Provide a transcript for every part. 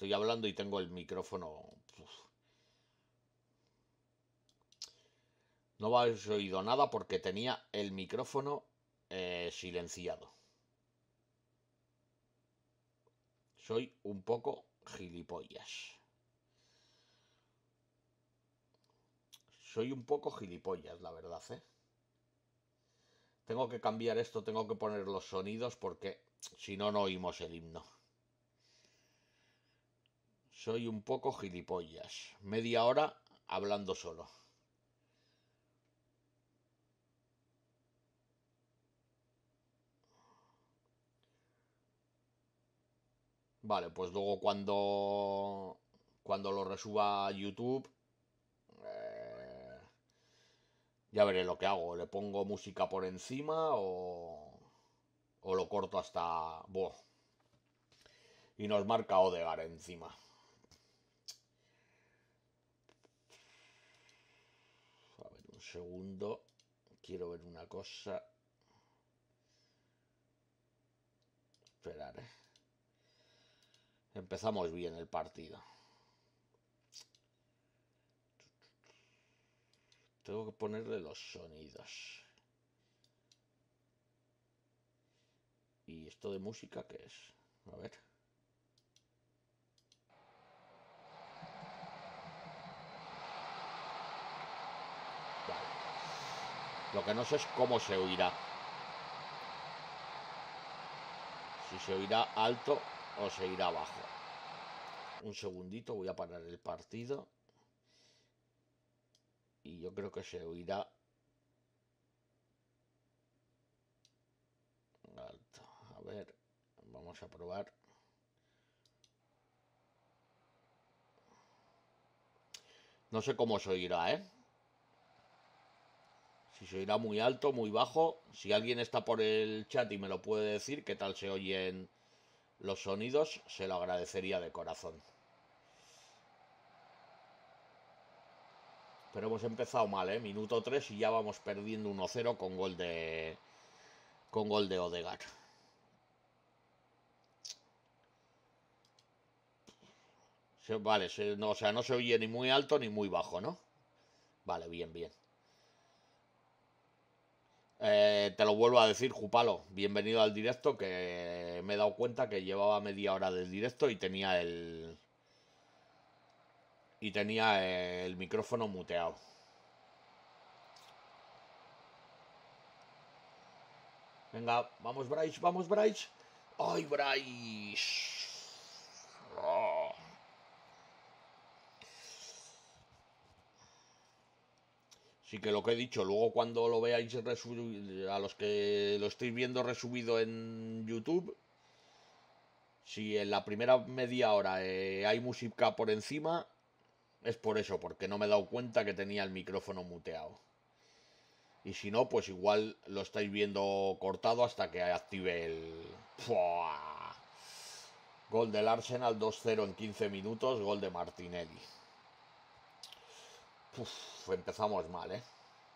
Estoy hablando y tengo el micrófono. No habéis oído nada porque tenía el micrófono silenciado. Soy un poco gilipollas. Soy un poco gilipollas, la verdad, ¿eh? Tengo que cambiar esto, tengo que poner los sonidos porque si no, no oímos el himno. Soy un poco gilipollas. Media hora hablando solo. Vale, pues luego cuando lo resuba a YouTube, eh, ya veré lo que hago. ¿Le pongo música por encima o lo corto hasta... Buah. Y nos marca Odegaard encima. A ver, un segundo. Quiero ver una cosa. Esperar, Empezamos bien el partido. Tengo que ponerle los sonidos. ¿Y esto de música qué es? A ver. Vale. Lo que no sé es cómo se oirá. Si se oirá alto o se irá bajo. Un segundito, voy a parar el partido. Y yo creo que se oirá alto. A ver, vamos a probar. No sé cómo se oirá, ¿eh? Si se oirá muy alto, muy bajo. Si alguien está por el chat y me lo puede decir qué tal se oyen los sonidos, se lo agradecería de corazón. Pero hemos empezado mal, ¿eh? Minuto 3 y ya vamos perdiendo 1-0 con gol de Odegaard. Vale, no, o sea, no se oye ni muy alto ni muy bajo, ¿no? Vale, bien, bien. Te lo vuelvo a decir, Jupalo, bienvenido al directo, que me he dado cuenta que llevaba media hora del directo y tenía el micrófono muteado. Venga, vamos Bryce, vamos Bryce. ¡Ay, Bryce! Oh. Sí que lo que he dicho, luego cuando lo veáis a los que lo estéis viendo resubido en YouTube, si en la primera media hora hay música por encima, es por eso, porque no me he dado cuenta que tenía el micrófono muteado. Y si no, pues igual lo estáis viendo cortado hasta que active el... ¡Fua! Gol del Arsenal 2-0 en 15 minutos, gol de Martinelli. Empezamos mal, ¿eh?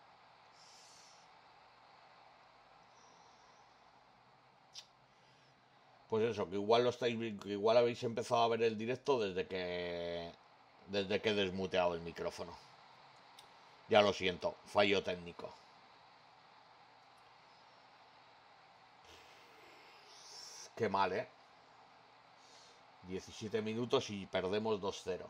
Pues eso, que igual habéis empezado a ver el directo desde que he desmuteado el micrófono. Ya lo siento, fallo técnico. Qué mal, ¿eh? 17 minutos y perdemos 2-0.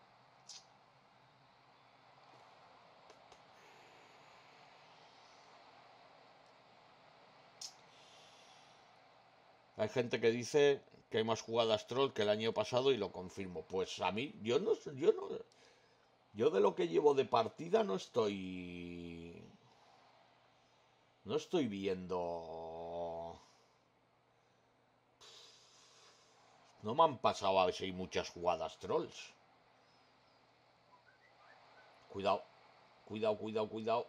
Hay gente que dice que hay más jugadas troll que el año pasado y lo confirmo. Pues a mí, yo de lo que llevo de partida no estoy viendo. No me han pasado a veces hay muchas jugadas trolls. Cuidado, cuidado, cuidado, cuidado.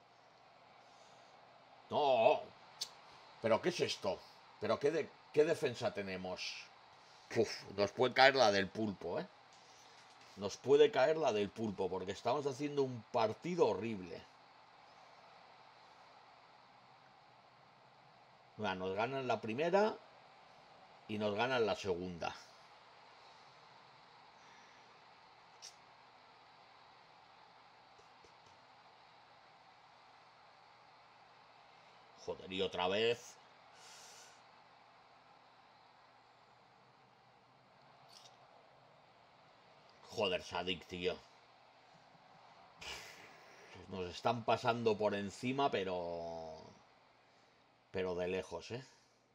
No, pero ¿qué es esto? ¿Pero qué defensa tenemos? Nos puede caer la del pulpo, ¿eh? Nos puede caer la del pulpo porque estamos haciendo un partido horrible. Mira, nos ganan la primera y nos ganan la segunda. Joder, y otra vez. Joder, Sadik, tío. Nos están pasando por encima, pero... Pero de lejos, ¿eh?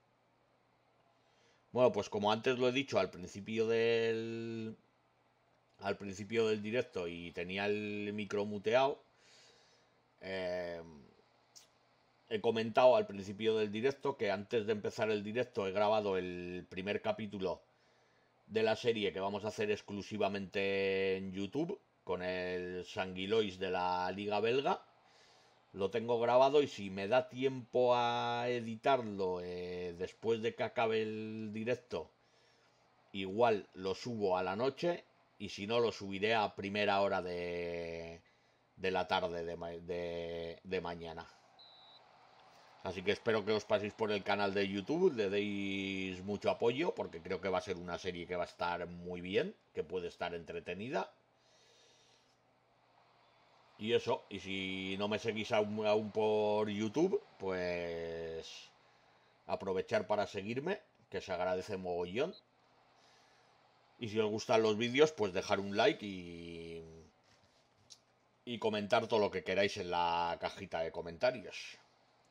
Bueno, pues como antes lo he dicho al principio del... Al principio del directo y tenía el micro muteado, eh, he comentado al principio del directo que antes de empezar el directo he grabado el primer capítulo de la serie que vamos a hacer exclusivamente en YouTube con el Sanguilois de la Liga Belga. Lo tengo grabado y si me da tiempo a editarlo después de que acabe el directo, igual lo subo a la noche y si no lo subiré a primera hora de la tarde de mañana. Así que espero que os paséis por el canal de YouTube, le deis mucho apoyo porque creo que va a ser una serie que va a estar muy bien, que puede estar entretenida. Y eso, y si no me seguís aún por YouTube, pues aprovechar para seguirme, que se agradece mogollón. Y si os gustan los vídeos, pues dejar un like y comentar todo lo que queráis en la cajita de comentarios.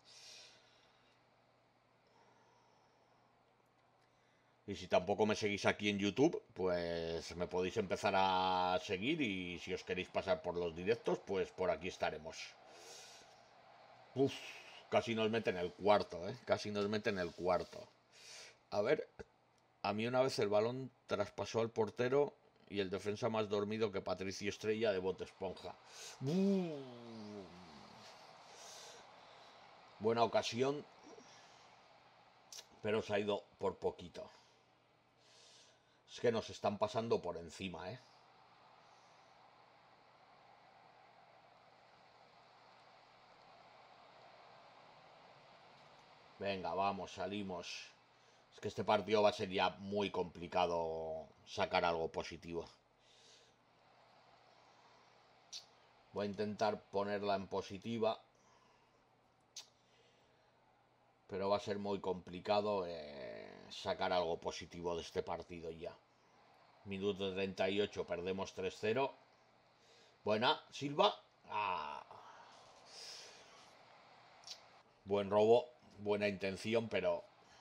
Y si tampoco me seguís aquí en YouTube, pues me podéis empezar a seguir y si os queréis pasar por los directos, pues por aquí estaremos. Uf, casi nos meten el cuarto, ¿eh? Casi nos meten el cuarto. A ver, a mí una vez el balón traspasó al portero y el defensa más dormido que Patricio Estrella de Bote Esponja. Buena ocasión, pero se ha ido por poquito. Es que nos están pasando por encima, ¿eh? Venga, vamos, salimos. Es que este partido va a ser ya muy complicado sacar algo positivo. Voy a intentar ponerla en positiva, pero va a ser muy complicado sacar algo positivo de este partido ya. Minuto 38, perdemos 3-0. Buena, Silva. Ah. Buen robo, buena intención, pero...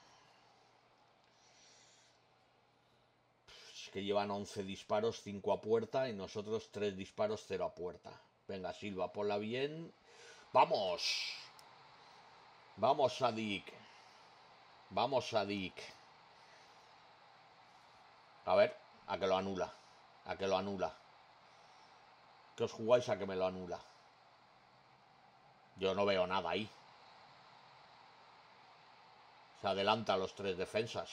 Es que llevan 11 disparos, 5 a puerta y nosotros 3 disparos, 0 a puerta. Venga, Silva, ponla bien. ¡Vamos! Vamos, Sadik. Vamos, Sadik. A ver, a que lo anula. A que lo anula. ¿Qué os jugáis a que me lo anula? Yo no veo nada ahí. Se adelanta a los 3 defensas.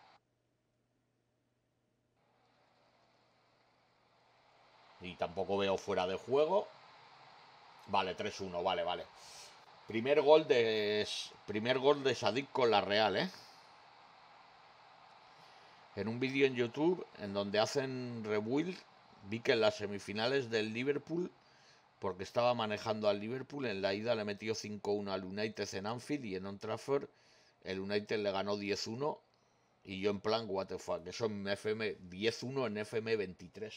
Y tampoco veo fuera de juego. Vale, 3-1, vale, vale. Primer gol de Sadik con la Real, ¿eh? En un vídeo en YouTube en donde hacen rebuild, vi que en las semifinales del Liverpool, porque estaba manejando al Liverpool, en la ida le metió 5-1 al United en Anfield y en Old Trafford el United le ganó 10-1 y yo en plan, what the fuck, eso en FM 10-1 en FM 23.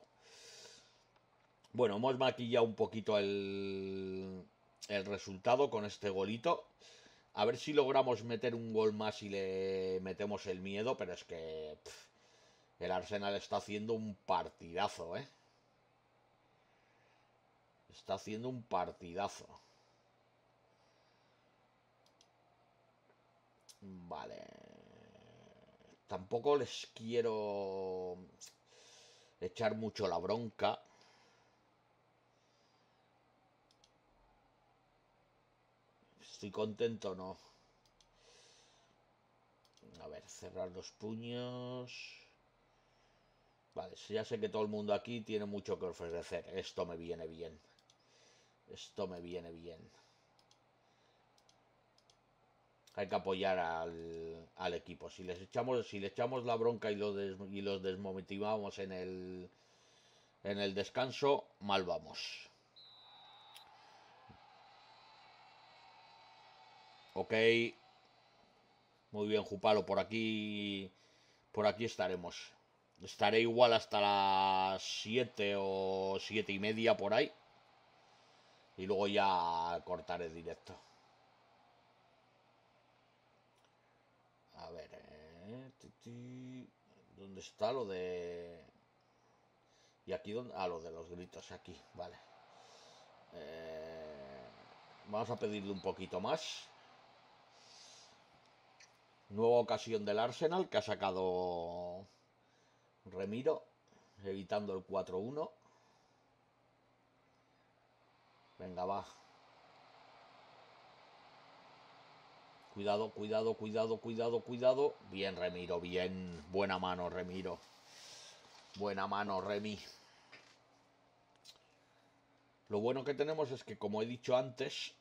Bueno, hemos maquillado un poquito el resultado con este golito. A ver si logramos meter un gol más y le metemos el miedo, pero es que el Arsenal está haciendo un partidazo, ¿eh? Está haciendo un partidazo. Vale. Tampoco les quiero echar mucho la bronca. Estoy contento, ¿no? A ver, cerrar los puños. Vale, ya sé que todo el mundo aquí tiene mucho que ofrecer. Esto me viene bien. Esto me viene bien. Hay que apoyar al equipo. Si le echamos la bronca y los desmotivamos en el descanso, mal vamos. Ok. Muy bien, Jupalo, por aquí estaremos. Estaré igual hasta las 7 o 7:30 por ahí. Y luego ya cortaré directo. A ver, ¿dónde está lo de...? Y aquí donde... Ah, lo de los gritos, aquí, vale. Vamos a pedirle un poquito más. Nueva ocasión del Arsenal que ha sacado Remiro, evitando el 4-1. Venga, va. Cuidado, cuidado, cuidado, cuidado, cuidado. Bien, Remiro, bien. Buena mano, Remiro. Buena mano, Remi. Lo bueno que tenemos es que, como he dicho antes,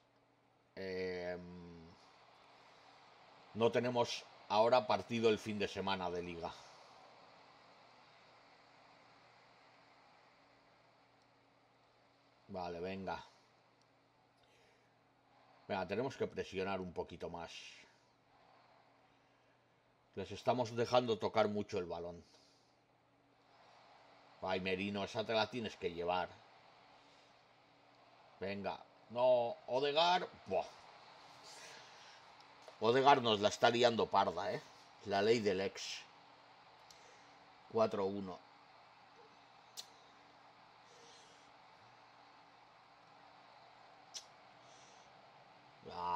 no tenemos ahora partido el fin de semana de liga. Vale, venga. Venga, tenemos que presionar un poquito más. Les estamos dejando tocar mucho el balón. Ay, Merino, esa te la tienes que llevar. Venga. No, Odegaard. Buah. Odegaard nos la está liando parda, ¿eh? La ley del ex. 4-1. Ah.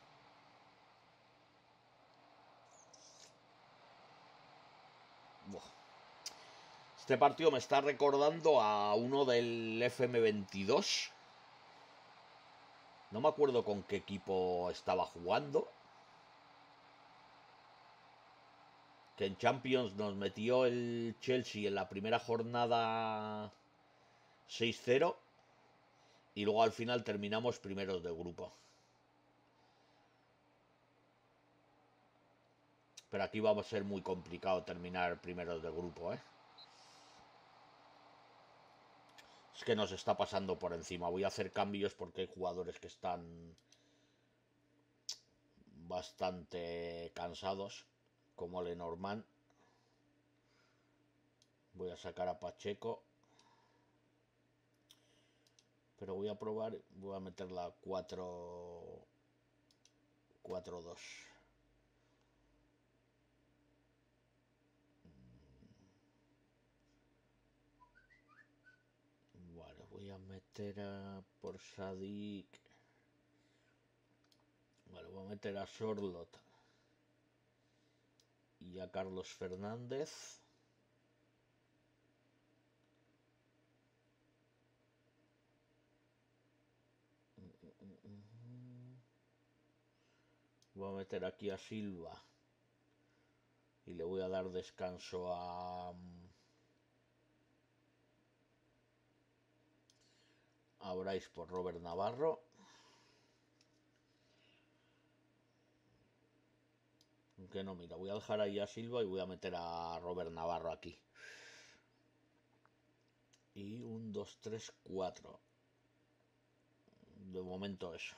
Buah. Este partido me está recordando a uno del FM22. No me acuerdo con qué equipo estaba jugando. Que en Champions nos metió el Chelsea en la primera jornada 6-0 y luego al final terminamos primeros del grupo. Pero aquí va a ser muy complicado terminar primeros del grupo, ¿eh? Es que nos está pasando por encima. Voy a hacer cambios porque hay jugadores que están bastante cansados, como Lenormand. Voy a sacar a Pacheco. Pero voy a probar, voy a meter la 4-2. Vale, voy a meter por Sadik. Vale, voy a meter a Sorlot y a Carlos Fernández. Voy a meter aquí a Silva y le voy a dar descanso a Bryce por Robert Navarro. Aunque no, mira, voy a dejar ahí a Silva y voy a meter a Robert Navarro aquí. Y 1, 2, 3, 4. De momento eso.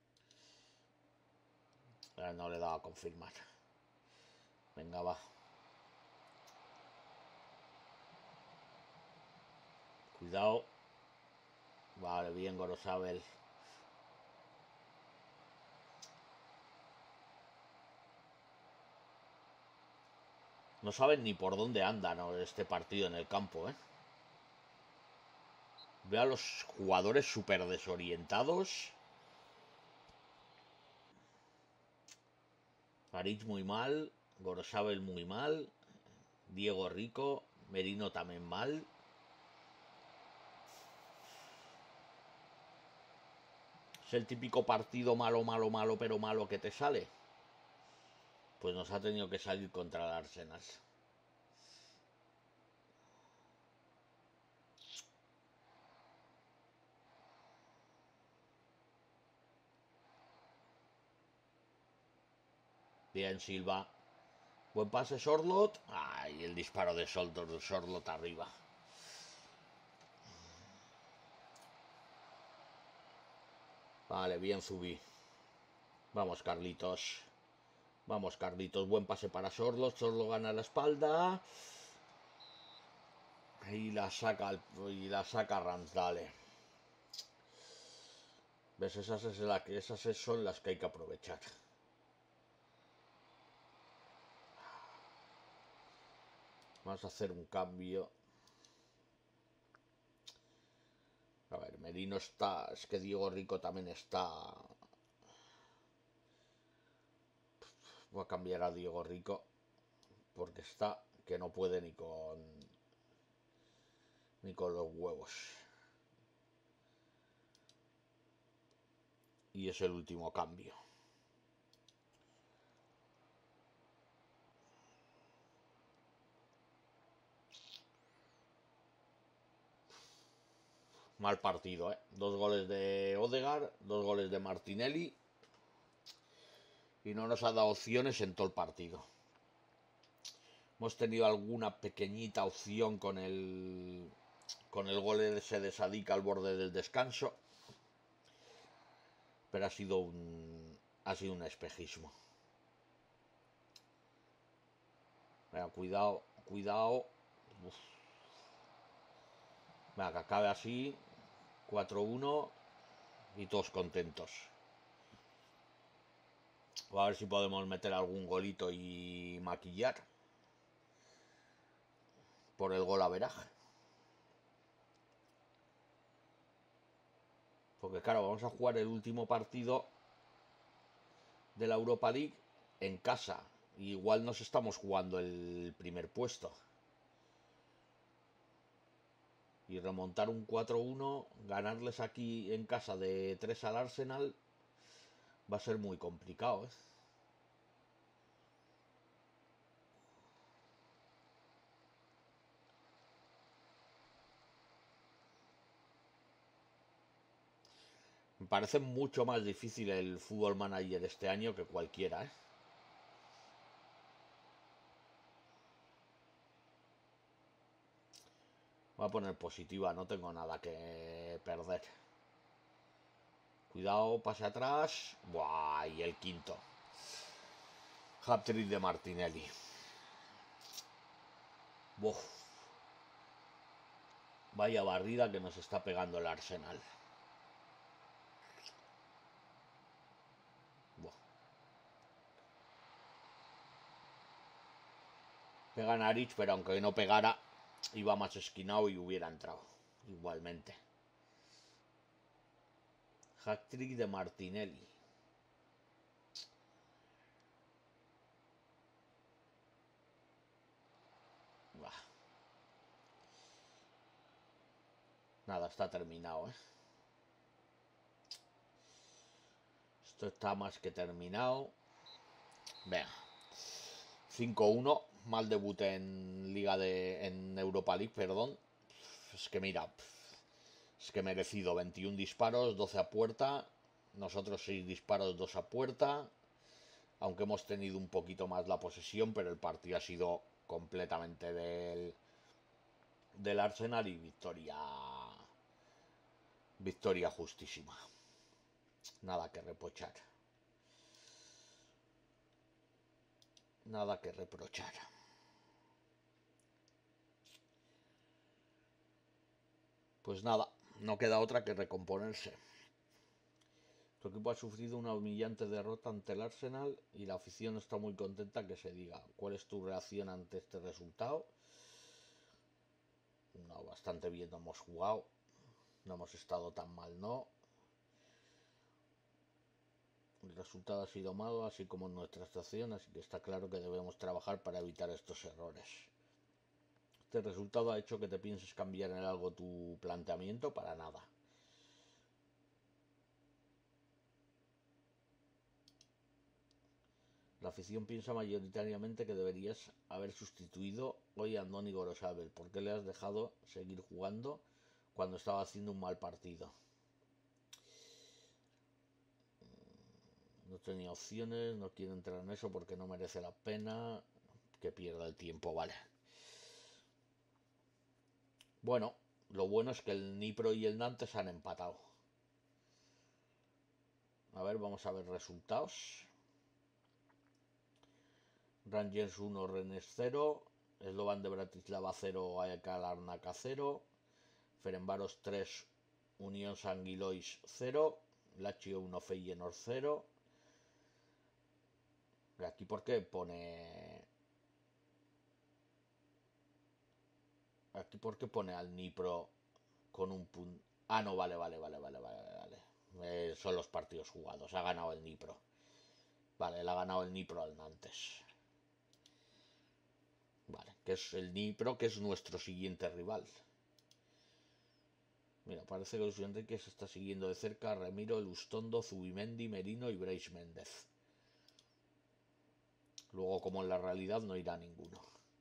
Ahora no le he dado a confirmar. Venga, va. Cuidado. Vale, bien, Gorosabel. No saben ni por dónde andan, ¿no?, este partido en el campo, ¿eh? Veo a los jugadores súper desorientados. París muy mal. Gorosabel muy mal. Diego Rico. Merino también mal. Es el típico partido malo, malo, malo, pero malo que te sale. Pues nos ha tenido que salir contra el Arsenal. Bien, Silva. Buen pase, Sorlot. Ay, el disparo de Sorlot arriba. Vale, bien, Zubi. Vamos, Carlitos. Vamos, Carlitos. Buen pase para Sorlo. Sorlo gana la espalda. Y la saca Ramsdale. ¿Ves? Esas son las que hay que aprovechar. Vamos a hacer un cambio. A ver, Merino está... Es que Diego Rico también está... Voy a cambiar a Diego Rico. Porque está... Que no puede ni con... Ni con los huevos. Y es el último cambio. Mal partido, ¿eh? 2 goles de Odegaard, 2 goles de Martinelli. Y no nos ha dado opciones en todo el partido. Hemos tenido alguna pequeñita opción con el gol ese de Sadik al borde del descanso. Pero ha sido un espejismo. Venga, cuidado, cuidado. Uf. Venga, que acabe así. 4-1 y todos contentos. A ver si podemos meter algún golito y maquillar por el golaveraje. Porque claro, vamos a jugar el último partido de la Europa League en casa. Y igual nos estamos jugando el primer puesto. Y remontar un 4-1, ganarles aquí en casa de 3 al Arsenal, va a ser muy complicado, ¿eh? Me parece mucho más difícil el Football Manager este año que cualquiera, ¿eh? Voy a poner positiva, no tengo nada que perder. Cuidado, pase atrás. Buah, y el quinto. Hat-trick de Martinelli. Buf. Vaya barrida que nos está pegando el Arsenal. Buah. Pega Naric, pero aunque no pegara, iba más esquinado y hubiera entrado. Igualmente. Hat-trick de Martinelli. Bah. Nada, está terminado, ¿eh? Esto está más que terminado. Venga. 5-1. Mal debut en en Europa League, perdón. Es que mira. Es que merecido. 21 disparos, 12 a puerta. Nosotros 6 disparos, 2 a puerta. Aunque hemos tenido un poquito más la posesión, pero el partido ha sido completamente del Arsenal y victoria justísima. Nada que reprochar. Nada que reprochar. Pues nada, no queda otra que recomponerse. Tu equipo ha sufrido una humillante derrota ante el Arsenal y la afición está muy contenta que se diga. ¿Cuál es tu reacción ante este resultado? No, bastante bien no hemos jugado. No hemos estado tan mal, ¿no? El resultado ha sido malo, así como nuestra actuación, así que está claro que debemos trabajar para evitar estos errores. Este resultado ha hecho que te pienses cambiar en algo tu planteamiento, para nada. La afición piensa mayoritariamente que deberías haber sustituido hoy a Andoni Gorosabel. ¿Por qué le has dejado seguir jugando cuando estaba haciendo un mal partido? No tenía opciones, no quiero entrar en eso porque no merece la pena que pierda el tiempo, vale. Bueno, lo bueno es que el Nipro y el Nantes han empatado. A ver, vamos a ver resultados. Rangers 1, Rennes 0. Slovan de Bratislava 0, AEK Larnaca 0. Ferencváros 3, Unión San Gilois 0. Lazio 1, Feyenoord 0. Aquí, ¿por qué pone...? Aquí, ¿por qué pone al Dnipro con un punto? Ah, no, vale. Son los partidos jugados. Ha ganado el Dnipro. Vale, le ha ganado el Dnipro al Nantes. Vale, que es el Dnipro, que es nuestro siguiente rival. Mira, parece que Luis Enrique se está siguiendo de cerca a Ramiro, Lustondo, Zubimendi, Merino y Brais Méndez. Luego, como en la realidad, no irá ninguno.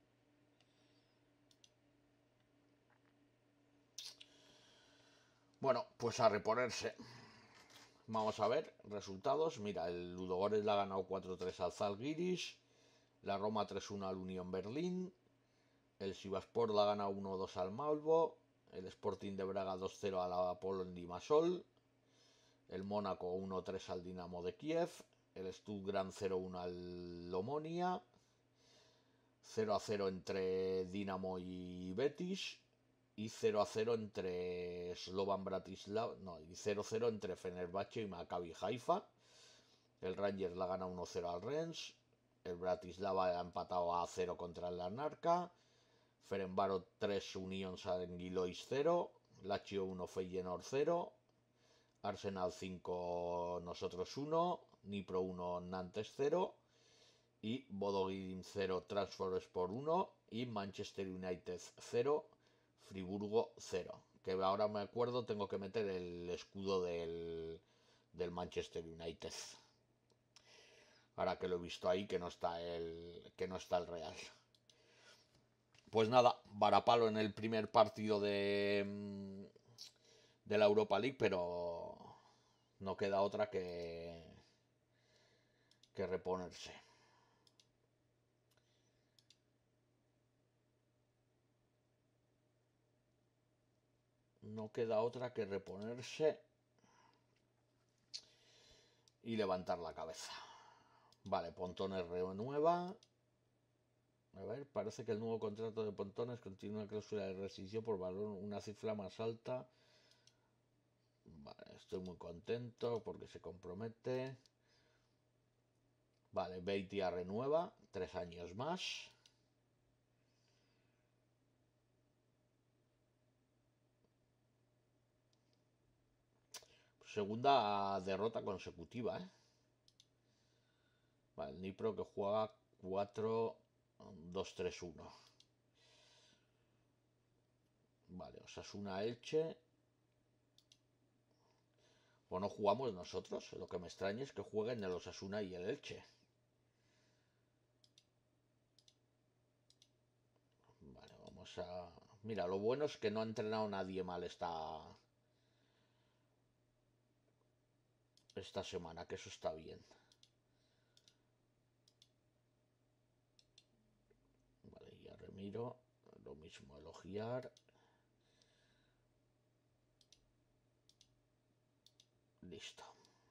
Bueno, pues a reponerse. Vamos a ver resultados. Mira, el Ludogorets le ha ganado 4-3 al Zalgiris. La Roma 3-1 al Unión Berlín. El Sivasspor le ha ganado 1-2 al Malbo. El Sporting de Braga 2-0 al Apollon Limassol. El Mónaco 1-3 al Dinamo de Kiev. El Stuttgart 0-1 al Omonia. 0-0 entre Dinamo y Betis. Y 0-0 entre Slovan Bratislava. No, y 0-0 entre Fenerbahce y Maccabi Haifa. El Rangers le ha ganado 1-0 al Rennes. El Bratislava ha empatado a 0 contra el Larnaca. Ferencváros 3, Unión San Gilois 0. Lazio 1, Feyenoord 0. Arsenal 5, nosotros 1. Dnipro 1, Nantes 0. Y Bodo Glimt 0, Trabzonspor 1. Y Manchester United 0, Friburgo 0. Que ahora me acuerdo, tengo que meter el escudo del Manchester United. Ahora que lo he visto ahí, que no está el Real. Pues nada, varapalo en el primer partido de la Europa League, pero no queda otra que reponerse. No queda otra que reponerse y levantar la cabeza. Vale, Pontones renueva. A ver, parece que el nuevo contrato de Pontones contiene una cláusula de rescisión por valor una cifra más alta. Vale, estoy muy contento porque se compromete. Vale, Beitia renueva 3 años más. Segunda derrota consecutiva, ¿eh? Vale, el Dnipro que juega 4-2-3-1. Vale, Osasuna Elche. O no jugamos nosotros. Lo que me extraña es que jueguen el Osasuna y el Elche. Vale, vamos a... Mira, lo bueno es que no ha entrenado nadie mal esta semana, que eso está bien. Vale, ya Remiro. Lo mismo, elogiar. Listo.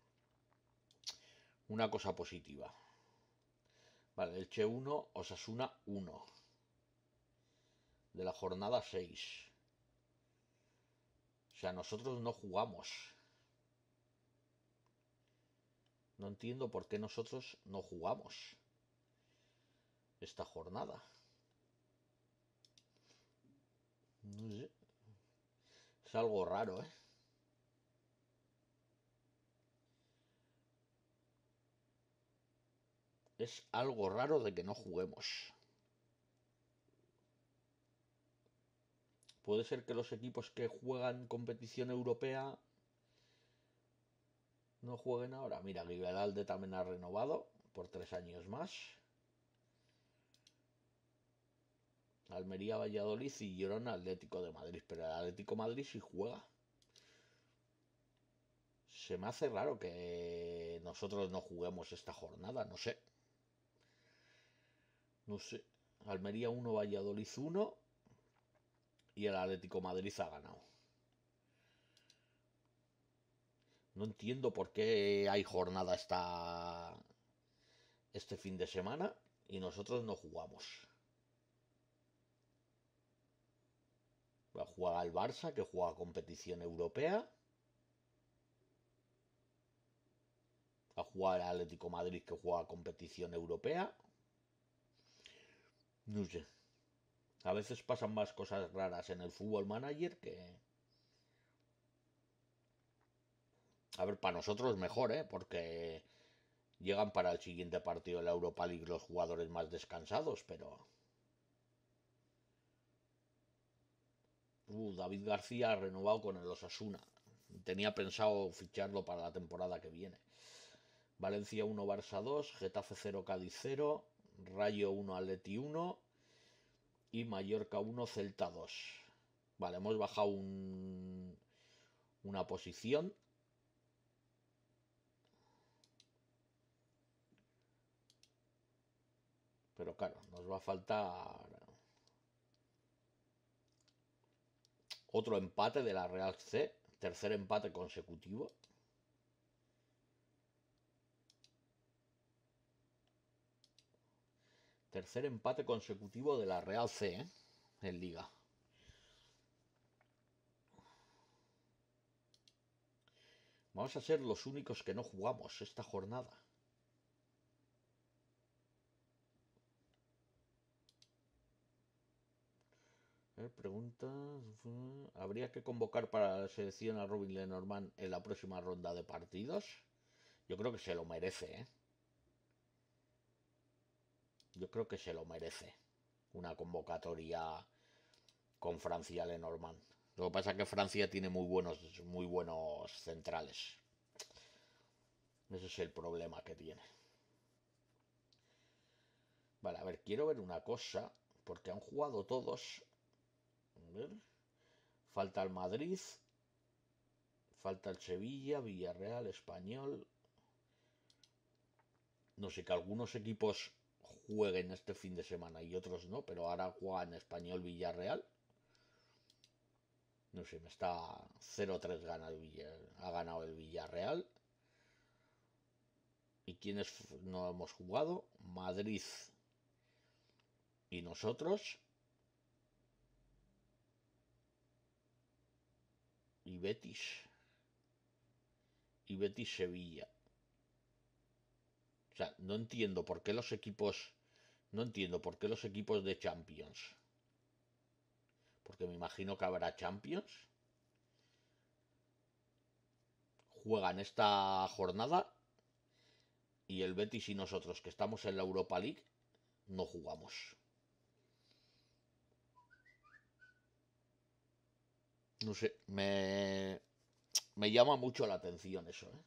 Una cosa positiva. Vale, Elche 1, Osasuna 1. De la jornada 6. O sea, nosotros no jugamos. No entiendo por qué nosotros no jugamos esta jornada. No sé. Es algo raro, ¿eh? Es algo raro de que no juguemos. Puede ser que los equipos que juegan competición europea no jueguen ahora. Mira, Guiberalde también ha renovado por 3 años más. Almería, Valladolid y Girona, Atlético de Madrid. Pero el Atlético de Madrid sí juega. Se me hace raro que nosotros no juguemos esta jornada, no sé. No sé. Almería 1, Valladolid 1 y el Atlético de Madrid ha ganado. No entiendo por qué hay jornada este fin de semana y nosotros no jugamos. Va a jugar al Barça, que juega competición europea. A jugar al Atlético Madrid, que juega competición europea. No sé. A veces pasan más cosas raras en el Fútbol Manager que... A ver, para nosotros mejor, ¿eh? Porque llegan para el siguiente partido de la Europa League los jugadores más descansados, pero... David García ha renovado con el Osasuna. Tenía pensado ficharlo para la temporada que viene. Valencia 1, Barça 2, Getafe 0, Cádiz 0, Rayo 1, Atleti 1 y Mallorca 1, Celta 2. Vale, hemos bajado una posición. Pero claro, nos va a faltar otro empate de la Real C. Tercer empate consecutivo. Tercer empate consecutivo de la Real C, ¿eh? En Liga. Vamos a ser los únicos que no jugamos esta jornada. Pregunta. ¿Habría que convocar para la selección a Robin Lenormand en la próxima ronda de partidos? Yo creo que se lo merece, ¿eh? Yo creo que se lo merece. Una convocatoria con Francia Lenormand. Lo que pasa es que Francia tiene muy buenos centrales. Ese es el problema que tiene. Vale, a ver, quiero ver una cosa, porque han jugado todos. A ver. Falta el Madrid, falta el Sevilla, Villarreal, Español. No sé, que algunos equipos jueguen este fin de semana y otros no, pero ahora juegan Español, Villarreal. No sé, me está 0-3 ha ganado el Villarreal. ¿Y quiénes no hemos jugado? Madrid y nosotros. Y Betis. Y Betis Sevilla. O sea, no entiendo por qué los equipos... No entiendo por qué los equipos de Champions. Porque me imagino que habrá Champions. Juegan esta jornada y el Betis y nosotros, que estamos en la Europa League, no jugamos. No sé, me llama mucho la atención eso, ¿eh?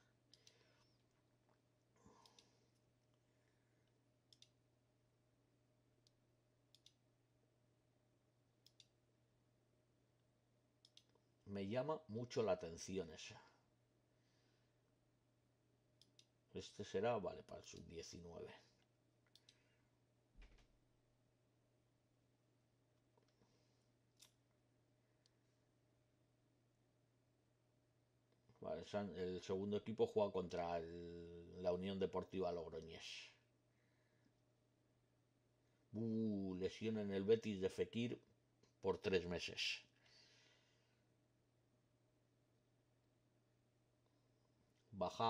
Me llama mucho la atención eso. Este será, vale, para el sub-19. Vale, el segundo equipo juega contra la Unión Deportiva Logroñés. Lesión en el Betis de Fekir por 3 meses. Baja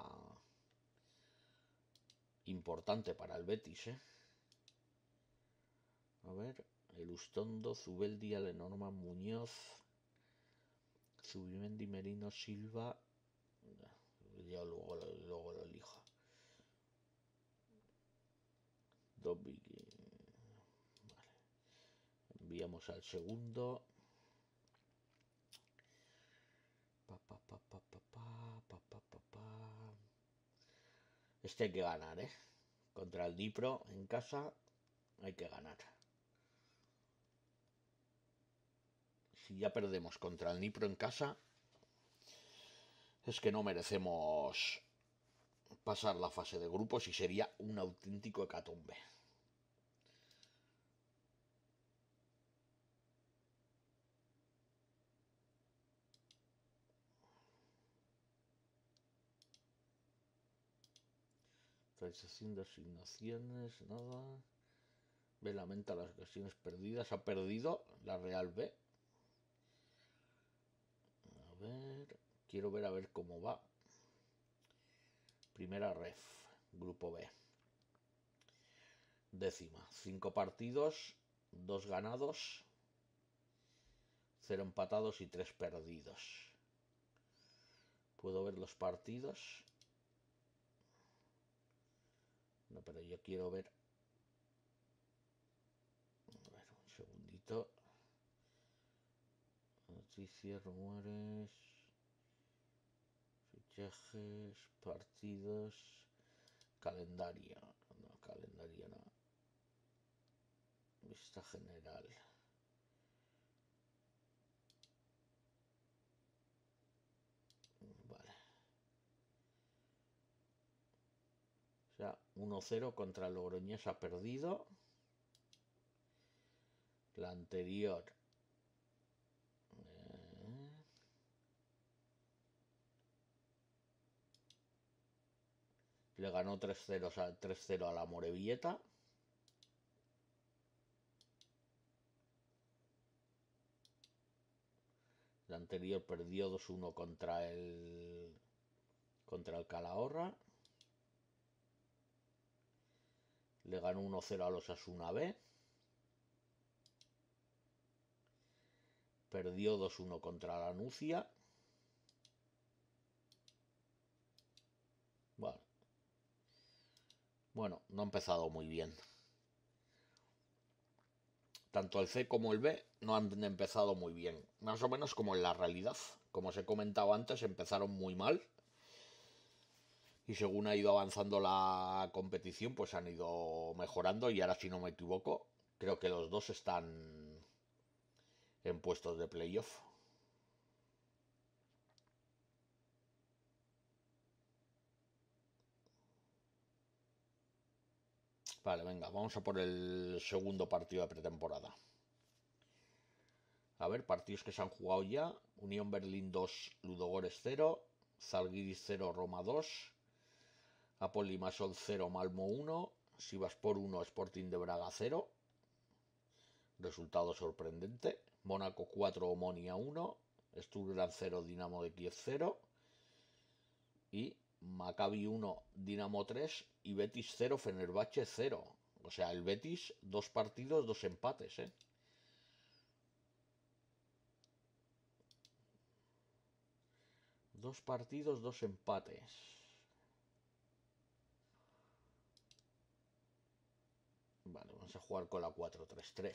importante para el Betis, ¿eh? A ver, Elustondo, Zubeldia, Lenormand, Muñoz, Zubimendi, Merino, Silva. Ya luego lo elijo. Dobbik. Vale. Enviamos al segundo. Este hay que ganar, ¿eh? Contra el Dnipro en casa hay que ganar. Si ya perdemos contra el Dnipro en casa, es que no merecemos pasar la fase de grupos y sería un auténtico hecatombe. Realización de asignaciones, nada. B lamenta las ocasiones perdidas. Ha perdido la Real B. A ver. Quiero ver a ver cómo va. Primera ref. Grupo B. Décima. 5 partidos. 2 ganados. 0 empatados y 3 perdidos. Puedo ver los partidos. No, pero yo quiero ver. A ver, un segundito. Noticias, rumores, fichajes, partidos, calendario. No, calendario no. Vista general. Vale. O sea, 1-0 contra Logroñés ha perdido. La anterior. Le ganó 3-0 a la Morevieta. La anterior perdió 2-1 contra el Calahorra. Le ganó 1-0 a los Osasuna B. Perdió 2-1 contra la Nucia. Bueno, no ha empezado muy bien. Tanto el C como el B no han empezado muy bien. Más o menos como en la realidad. Como os he comentado antes, empezaron muy mal. Y según ha ido avanzando la competición, pues han ido mejorando. Y ahora, si no me equivoco, creo que los dos están en puestos de playoff. Vale, venga, vamos a por el segundo partido de pretemporada. A ver, partidos que se han jugado ya. Unión Berlín 2, Ludogorets 0. Zalgiris 0, Roma 2. Apol Limassol 0, Malmo 1. Sivasspor 1, Sporting de Braga 0. Resultado sorprendente. Mónaco 4, Omonia 1. Stuttgart 0, Dinamo de Kiev 0. Y Maccabi 1, Dinamo 3. Y Betis 0, Fenerbahce 0. O sea, el Betis, 2 partidos, 2 empates, ¿eh? Dos partidos, 2 empates. Vale, vamos a jugar con la 4-3-3.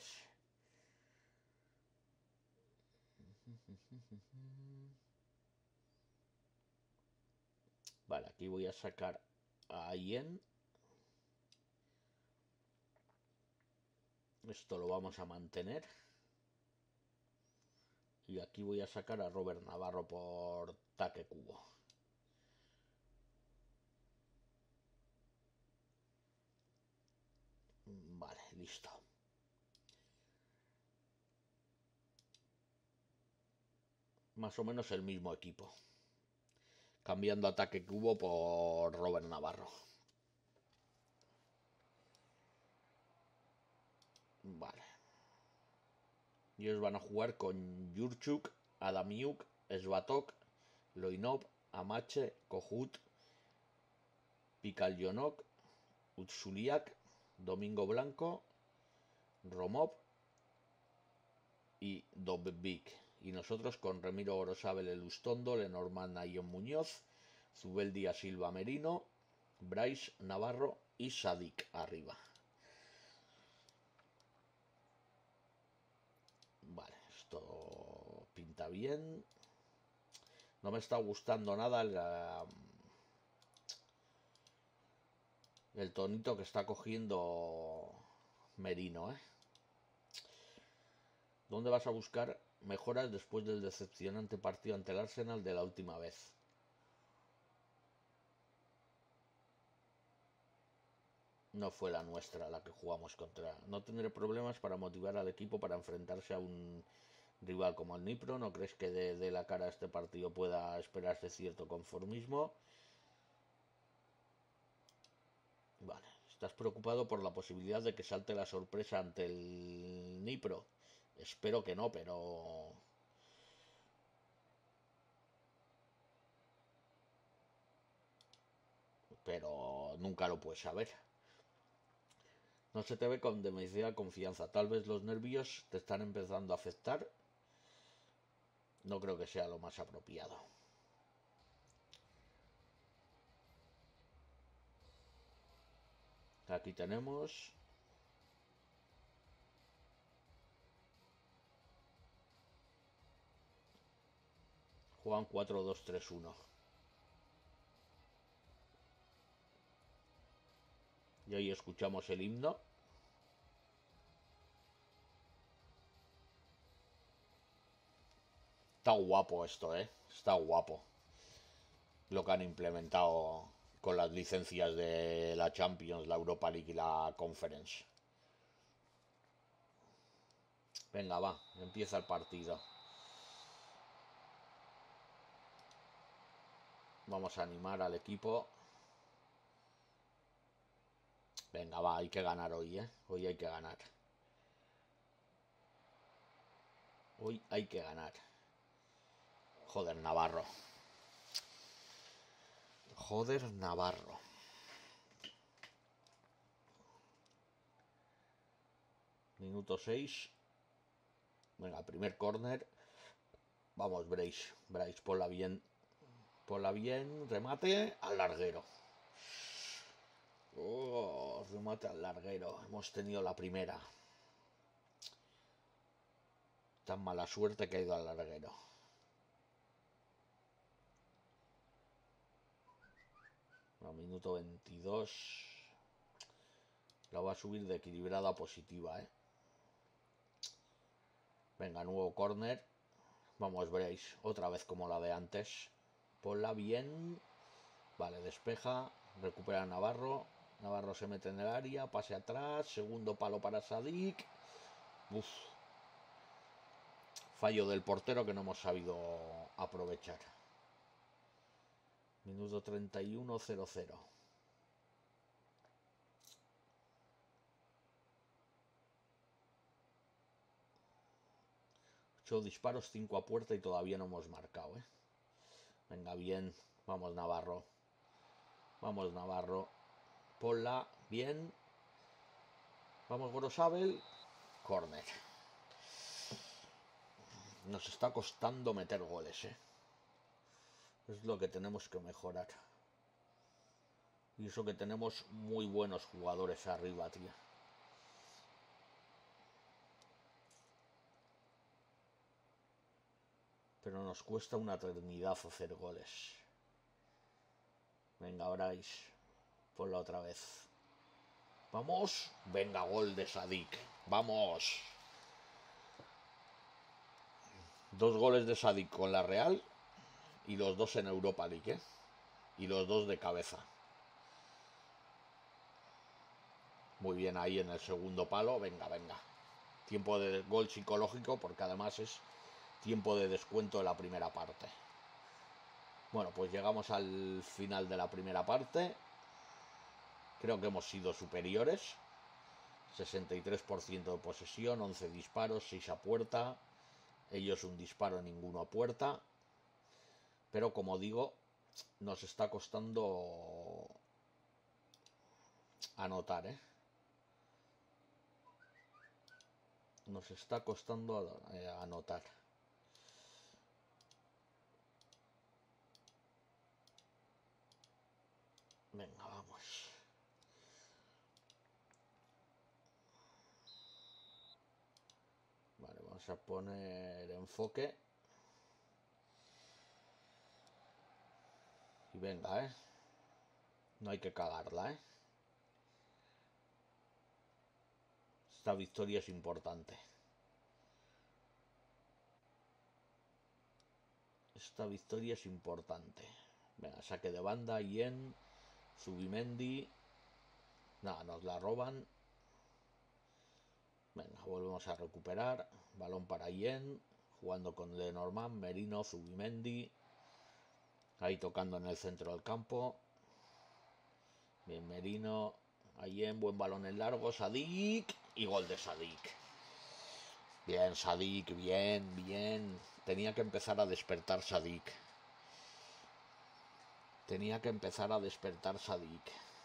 Vale, aquí voy a sacar a Ayen. Esto lo vamos a mantener. Y aquí voy a sacar a Robert Navarro por Taque Cubo. Vale, listo. Más o menos el mismo equipo. Cambiando a Taque Cubo por Robert Navarro. Vale. Y ellos van a jugar con Jurchuk, Adamiuk, Svatok, Loinov, Amache, Kohut, Pikaljonok, Utsuliak, Domingo Blanco, Romov y Dobbik. Y nosotros con Ramiro Orosabel Elustondo, Lenormand Nayon Muñoz, Zubeldia Silva Merino, Bryce Navarro y Sadik arriba. Vale, esto pinta bien. No me está gustando nada el tonito que está cogiendo Merino, ¿eh? ¿Dónde vas a buscar mejoras después del decepcionante partido ante el Arsenal de la última vez? No fue la nuestra la que jugamos contra. No tendré problemas para motivar al equipo para enfrentarse a un rival como el Dnipro. ¿No crees que de la cara a este partido pueda esperarse cierto conformismo? Estás preocupado por la posibilidad de que salte la sorpresa ante el Nipro. Espero que no, pero nunca lo puedes saber. No se te ve con demasiada confianza. Tal vez los nervios te están empezando a afectar. No creo que sea lo más apropiado. Aquí tenemos Juan 4-2-3-1. Y ahí escuchamos el himno. Está guapo esto, ¿eh? Está guapo. Lo que han implementado con las licencias de la Champions, la Europa League y la Conference. Venga, va, empieza el partido. Vamos a animar al equipo. Venga, va, hay que ganar hoy, ¿eh? Hoy hay que ganar. Hoy hay que ganar. Joder, Navarro. Joder, Navarro. Minuto 6. Venga, primer córner. Vamos, Bryce. Bryce, ponla bien. Ponla bien. Remate al larguero. Oh, remate al larguero. Hemos tenido la primera. Tan mala suerte que ha ido al larguero. A minuto 22. La va a subir de equilibrada a positiva, ¿eh? Venga, nuevo córner. Vamos, Bryce. Otra vez como la de antes. Ponla bien. Vale, despeja. Recupera a Navarro. Navarro se mete en el área. Pase atrás. Segundo palo para Sadik. Uf. Fallo del portero que no hemos sabido aprovechar. Minuto 31, 0-0. 8 disparos, 5 a puerta y todavía no hemos marcado, ¿eh? Venga, bien. Vamos, Navarro. Vamos, Navarro. Ponla. Bien. Vamos, Gorosabel. Corner. Nos está costando meter goles, ¿eh? Es lo que tenemos que mejorar. Y eso que tenemos muy buenos jugadores arriba, tío. Pero nos cuesta una eternidad hacer goles. Venga, Bryce. Ponla otra vez. Vamos. Venga, gol de Sadik. Vamos. 2 goles de Sadik con la Real y los 2 en Europa League, ¿eh? Y los 2 de cabeza. Muy bien ahí en el segundo palo. Venga, venga. Tiempo de gol psicológico porque además es tiempo de descuento de la primera parte. Bueno, pues llegamos al final de la primera parte. Creo que hemos sido superiores. 63% de posesión, 11 disparos, 6 a puerta. Ellos un disparo, ninguno a puerta. Pero como digo, nos está costando anotar, ¿eh? Nos está costando anotar. Venga, vamos. Vale, vamos a poner enfoque. Y venga, ¿eh? No hay que cagarla, ¿eh? Esta victoria es importante. Esta victoria es importante. Venga, saque de banda, Yen, Zubimendi. Nada, nos la roban. Venga, volvemos a recuperar. Balón para Yen. Jugando con Lenormand, Merino, Zubimendi. Ahí tocando en el centro del campo. Bien, Merino. Ahí en buen balón en largo, Sadik. Y gol de Sadik. Bien, Sadik, bien, bien. Tenía que empezar a despertar Sadik. Tenía que empezar a despertar Sadik.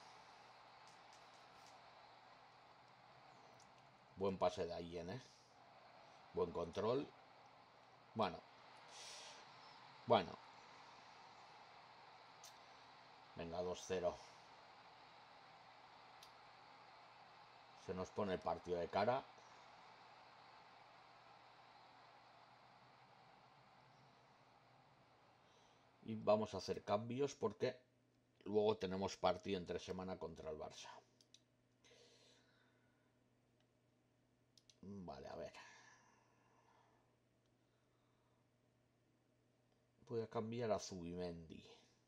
Buen pase de ahí, Buen control. Bueno. Bueno. Venga, 2-0. Se nos pone el partido de cara. Y vamos a hacer cambios porque luego tenemos partido entre semana contra el Barça. Vale, a ver. Voy a cambiar a Zubimendi.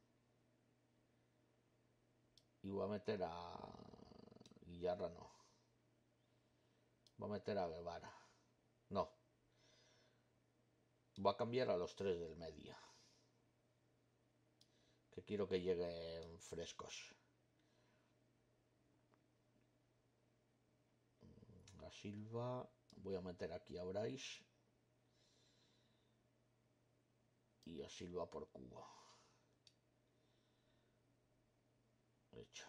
Y voy a meter a Guillarra, no. Voy a meter a Guevara. No. Voy a cambiar a los 3 del medio. Que quiero que lleguen frescos. A Silva. Voy a meter aquí a Bryce. Y a Silva por Cubo. Hecho.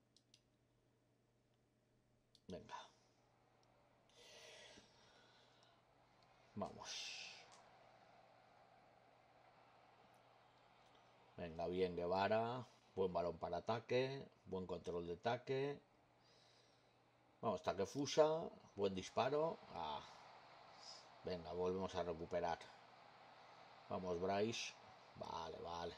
Venga. Vamos. Venga, bien Guevara. Buen balón para ataque. Buen control de ataque. Vamos, Takefusa. Buen disparo. Ah. Venga, volvemos a recuperar. Vamos, Bryce. Vale, vale.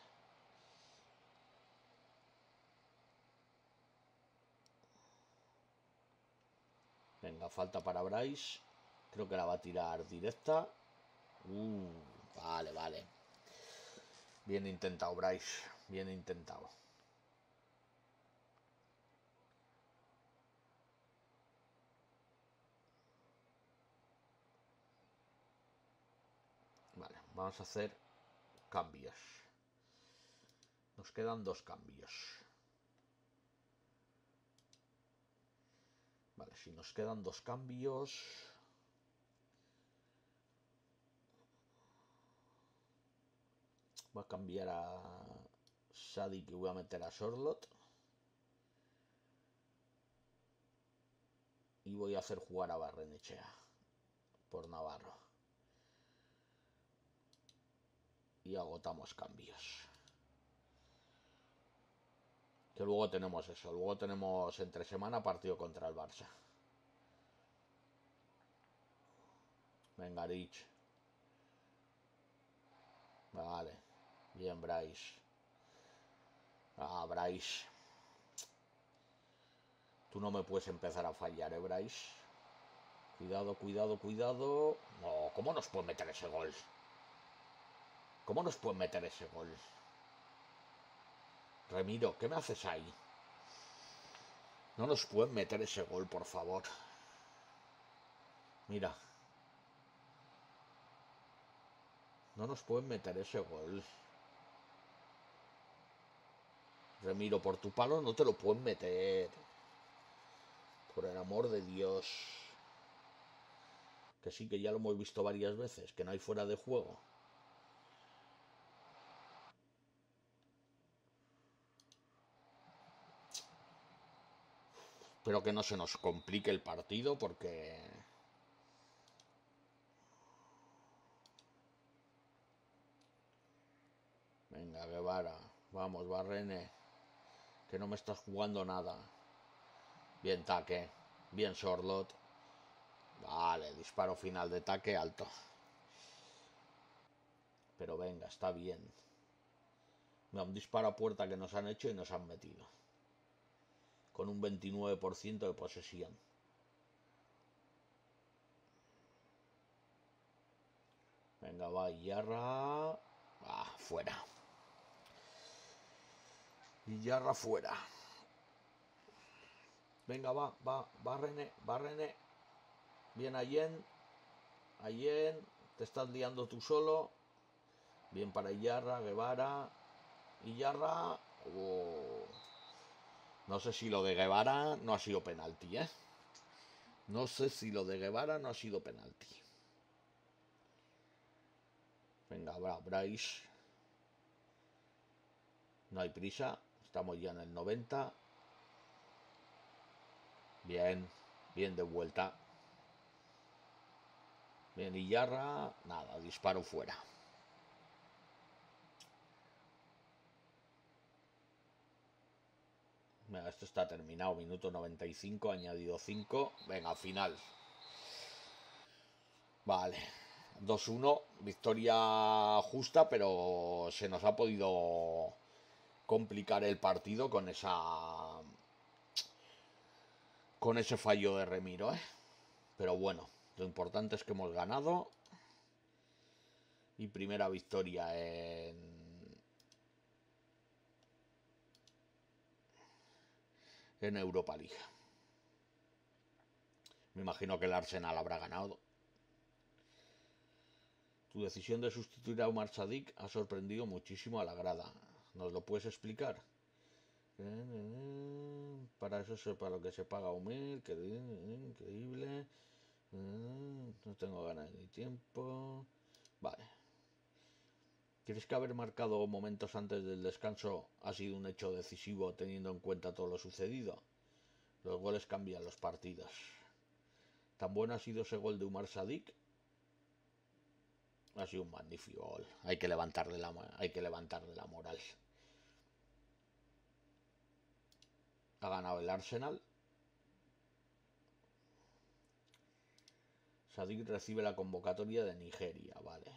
Venga, falta para Bryce. Creo que la va a tirar directa. Vale, vale. Bien intentado, Bryce. Bien intentado. Vale, vamos a hacer cambios. Nos quedan 2 cambios. Vale, si nos quedan 2 cambios... Voy a cambiar a Sadik y voy a meter a Sorlot. Y voy a hacer jugar a Barrenechea por Navarro. Y agotamos cambios. Que luego tenemos eso. Luego tenemos entre semana partido contra el Barça. Venga, Rich. Vale. Bien, Bryce. Ah, Bryce. Tú no me puedes empezar a fallar, Bryce. Cuidado, cuidado, cuidado. No, ¿cómo nos pueden meter ese gol? ¿Cómo nos pueden meter ese gol? Remiro, ¿qué me haces ahí? No nos pueden meter ese gol, por favor. Mira. No nos pueden meter ese gol. Remiro, por tu palo no te lo pueden meter. Por el amor de Dios. Que sí, que ya lo hemos visto varias veces, que no hay fuera de juego. Espero que no se nos complique el partido porque... Venga, Guevara. Vamos, Barrene. Que no me estás jugando nada. Bien taque. Bien Sorlot. Vale, disparo final de taque alto. Pero venga, está bien. Mira, un disparo a puerta que nos han hecho y nos han metido. Con un 29% de posesión. Venga, va, Guillarra. Fuera. Guillarra fuera. Venga, va René. Bien, Allen. Te estás liando tú solo. Bien para Guillarra, Guevara. Guillarra. No sé si lo de Guevara no ha sido penalti, ¿eh? No sé si lo de Guevara no ha sido penalti. Venga, Bryce. No hay prisa. Estamos ya en el 90. Bien. Bien de vuelta. Bien, Iyarra. Nada, disparo fuera. Venga, esto está terminado. Minuto 95, añadido 5. Venga, final. Vale. 2-1. Victoria justa, pero se nos ha podido complicar el partido con ese fallo de Remiro, ¿eh? Pero bueno, lo importante es que hemos ganado. Y primera victoria en Europa League. Me imagino que el Arsenal habrá ganado. Tu decisión de sustituir a Omar Sadik ha sorprendido muchísimo a la grada. ¿Nos lo puedes explicar? Para eso es para lo que se paga a Umir. Increíble. No tengo ganas ni tiempo. Vale. ¿Crees que haber marcado momentos antes del descanso ha sido un hecho decisivo teniendo en cuenta todo lo sucedido? Los goles cambian los partidos. ¿Tan bueno ha sido ese gol de Umar Sadik? Ha sido un magnífico gol. Hay que levantarle la moral. Ha ganado el Arsenal. Sadik recibe la convocatoria de Nigeria, vale.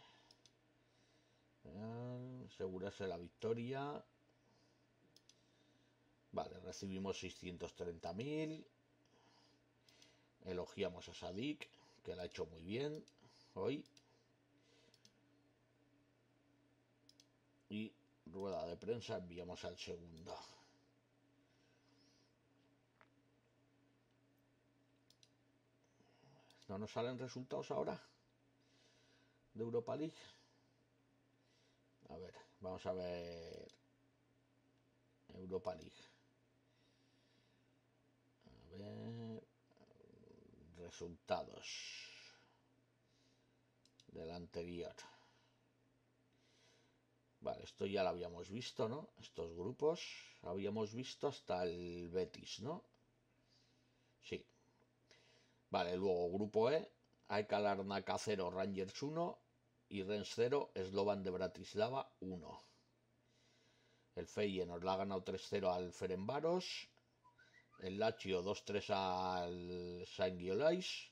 Asegurarse la victoria. Vale, recibimos 630.000. Elogiamos a Sadik, que lo ha hecho muy bien hoy. Y rueda de prensa enviamos al segundo. ¿No nos salen resultados ahora de Europa League? A ver, vamos a ver Europa League. A ver, resultados del anterior. Vale, esto ya lo habíamos visto, ¿no? Estos grupos habíamos visto hasta el Betis, ¿no? Sí. Vale, luego grupo E, AEK Larnaca 0, Rangers 1 y Rennes 0, Slovan de Bratislava 1. El Feyenoord la ha ganado 3-0 al Ferencváros. El Lazio 2-3 al Saint-Gilloise.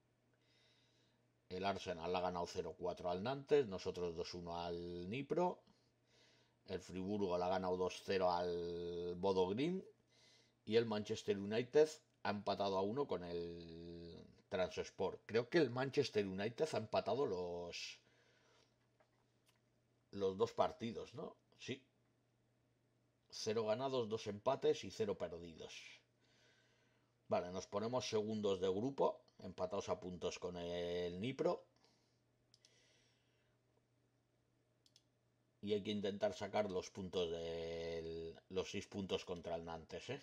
El Arsenal ha ganado 0-4 al Nantes. Nosotros 2-1 al Dnipro. El Friburgo la ha ganado 2-0 al Bodo Glimt. Y el Manchester United ha empatado a 1 con el Trabzonspor. Creo que el Manchester United ha empatado los dos partidos, ¿no? Sí. 0 ganados, 2 empates y 0 perdidos. Vale, nos ponemos segundos de grupo, empatados a puntos con el Dnipro. Y hay que intentar sacar los puntos los 6 puntos contra el Nantes, ¿eh?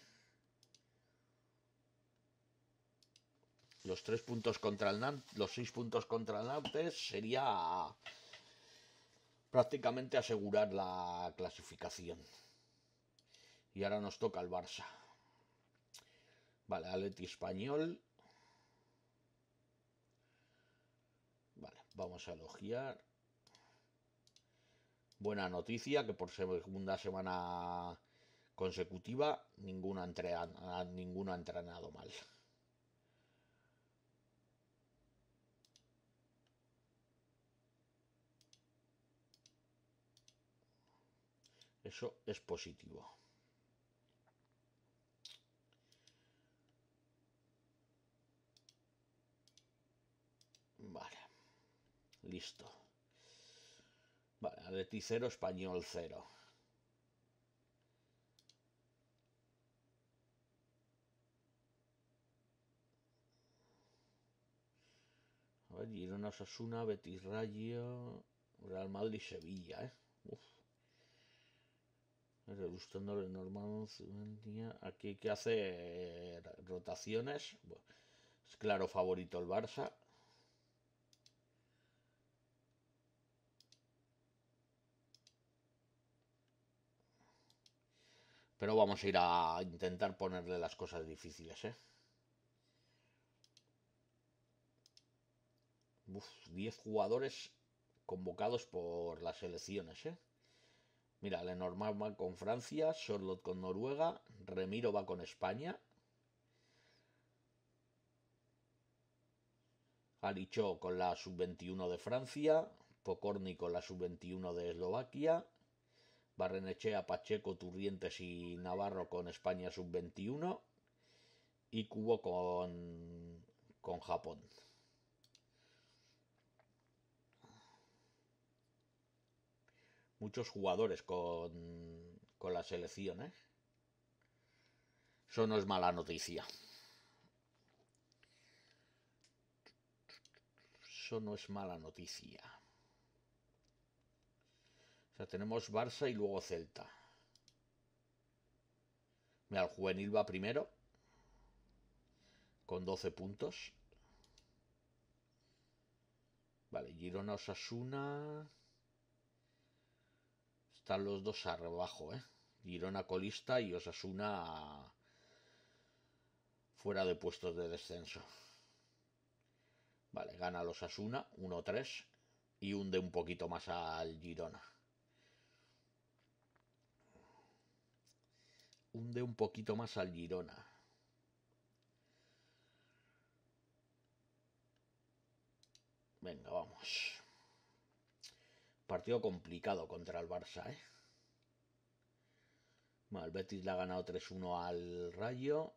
Los 3 puntos contra el Nantes, los 6 puntos contra el Nantes sería prácticamente asegurar la clasificación. Y ahora nos toca el Barça. Vale, Atleti Español. Vale, vamos a elogiar. Buena noticia que por segunda semana consecutiva ninguno ha entrenado mal. Eso es positivo. Vale. Listo. Vale, Atleti 0, Español 0. A ver, Girona, Osasuna, Betis Rayo, Real Madrid, Sevilla, ¿eh? Uf. Gustando normal. Aquí hay que hacer rotaciones. Bueno, es claro favorito el Barça. Pero vamos a ir a intentar ponerle las cosas difíciles, ¿eh? Uf, 10 jugadores convocados por las selecciones, ¿eh? Mira, Lenormand va con Francia, Sorloth con Noruega, Remiro va con España, Alichó con la sub-21 de Francia, Pokorny con la sub-21 de Eslovaquia, Barrenechea, Pacheco, Turrientes y Navarro con España sub-21 y Cubo con Japón. Muchos jugadores con la selección, ¿eh? Eso no es mala noticia. Eso no es mala noticia. O sea, tenemos Barça y luego Celta. Mira, el juvenil va primero con 12 puntos. Vale, Girona, Osasuna. Están los dos abajo, ¿eh? Girona colista y Osasuna fuera de puestos de descenso. Vale, gana los Osasuna 1-3 y hunde un poquito más al Girona. Hunde un poquito más al Girona. Venga, vamos. Partido complicado contra el Barça, ¿eh? Bueno, el Betis le ha ganado 3-1 al Rayo.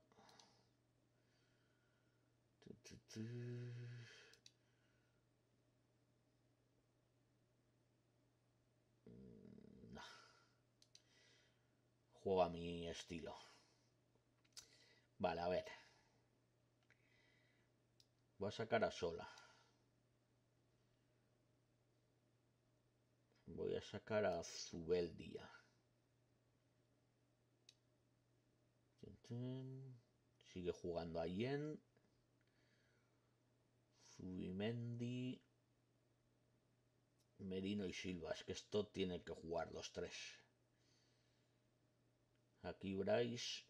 No. Juego a mi estilo. Vale, a ver. Voy a sacar a Sola. Voy a sacar a Zubeldia. Sigue jugando a Yen. Zubimendi. Merino y Silva. Es que esto tiene que jugar los tres. Aquí Bryce.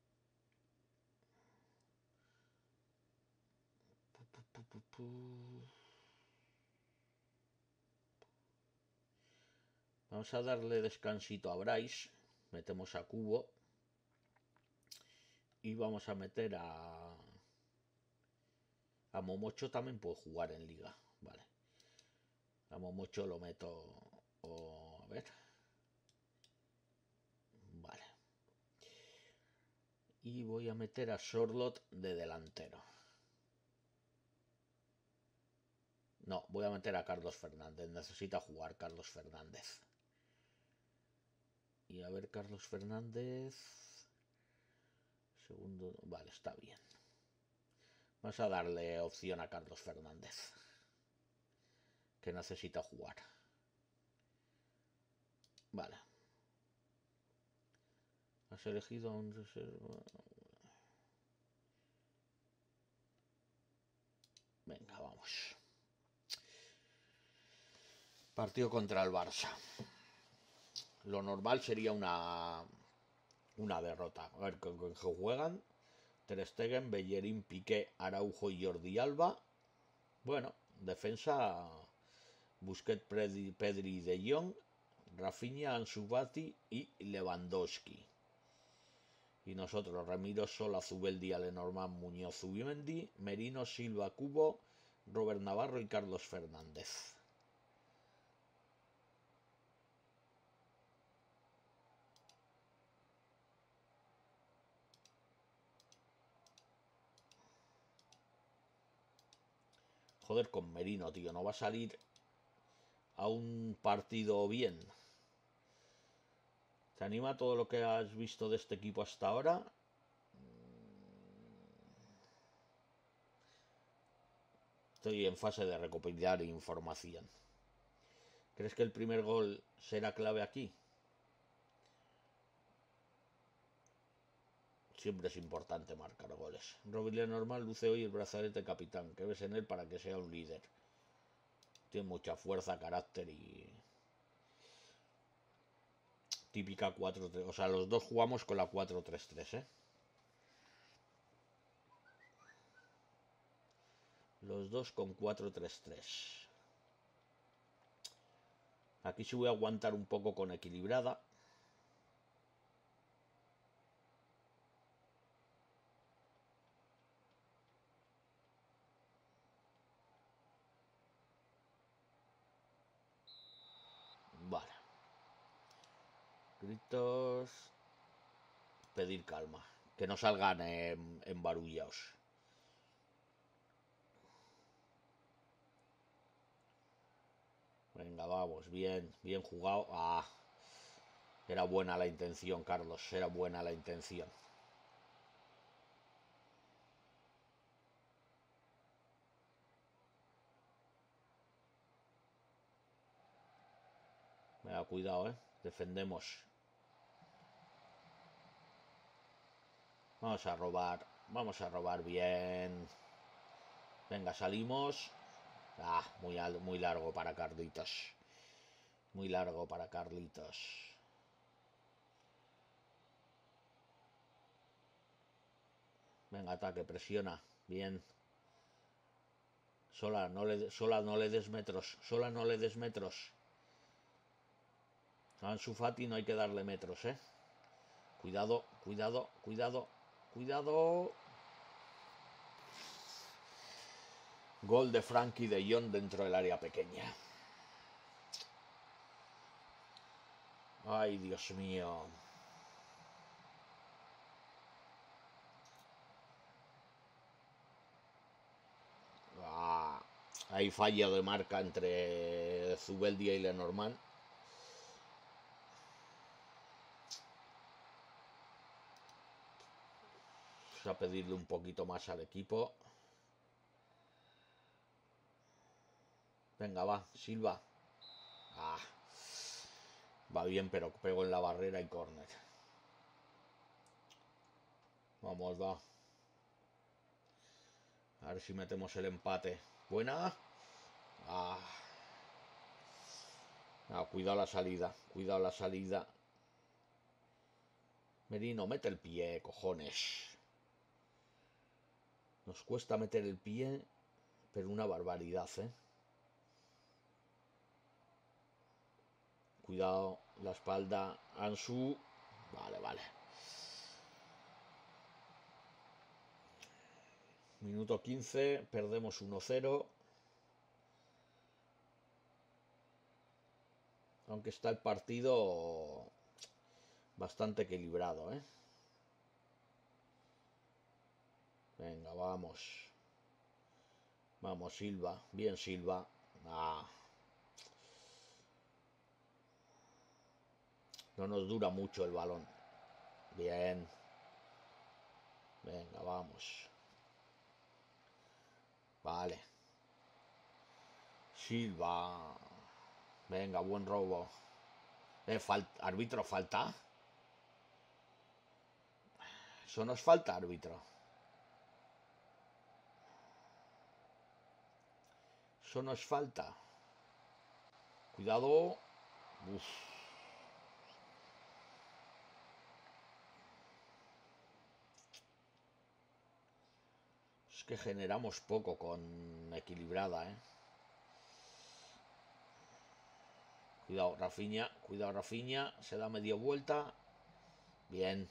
Vamos a darle descansito a Bryce. Metemos a Cubo. Y vamos a meter a Momocho. También puede jugar en liga. Vale. A Momocho lo meto. A ver. Vale. Y voy a meter a Sorloth de delantero. No, voy a meter a Carlos Fernández. Necesita jugar Carlos Fernández. Y a ver, Carlos Fernández. Segundo. Vale, está bien. Vamos a darle opción a Carlos Fernández. Que necesita jugar. Vale. Has elegido a un reserva. Venga, vamos. Partido contra el Barça. Lo normal sería una derrota. A ver, con que juegan Ter Stegen, Bellerín, Piqué, Araujo y Jordi Alba. Bueno, defensa Busquets, Pedri, De Jong, Rafinha, Ansu Fati y Lewandowski. Y nosotros, Ramiro, Sola, Zubeldia, Lenormand, Muñoz, Zubimendi, Merino, Silva, Cubo, Robert Navarro y Carlos Fernández. Joder, con Merino, tío, no va a salir a un partido bien. ¿Te anima todo lo que has visto de este equipo hasta ahora? Estoy en fase de recopilar información. ¿Crees que el primer gol será clave aquí? Siempre es importante marcar goles. Robin Lenormand luce hoy el brazalete capitán. ¿Qué ves en él para que sea un líder? Tiene mucha fuerza, carácter y... Típica 4-3. O sea, los dos jugamos con la 4-3-3, ¿eh? Los dos con 4-3-3. Aquí sí voy a aguantar un poco con equilibrada. Vale. Gritos. Pedir calma. Que no salgan embarullados. Venga, vamos. Bien, bien jugado. Ah. Era buena la intención, Carlos. Era buena la intención. Venga, cuidado, defendemos. Vamos a robar bien. Venga, salimos. Ah, muy largo para Carlitos. Muy largo para Carlitos. Venga, ataque, presiona. Bien. Sola, no le des metros. Sola, no le des metros. A Ansu Fati no hay que darle metros, Cuidado, cuidado, cuidado, cuidado. Gol de Frankie de Jong dentro del área pequeña. Ay, Dios mío. Ah, hay falla de marca entre Zubeldia y Lenormand. Vamos a pedirle un poquito más al equipo. Venga, va, Silva. Ah, va bien, pero pego en la barrera y córner. Vamos, va. A ver si metemos el empate. Buena. Ah. Ah, cuidado la salida. Cuidado la salida. Merino, mete el pie, cojones. Nos cuesta meter el pie, pero una barbaridad, Cuidado, la espalda. Ansu. Vale, vale. Minuto 15, perdemos 1-0. Aunque está el partido bastante equilibrado, Venga, vamos. Vamos, Silva. Bien, Silva. Ah. No nos dura mucho el balón. Bien. Venga, vamos. Vale. Silva. Venga, buen robo. Árbitro, falta. Eso nos falta, árbitro. Eso nos falta. Cuidado. Uf. Es que generamos poco con equilibrada, Cuidado, Rafinha. Cuidado, Rafinha. Se da media vuelta. Bien.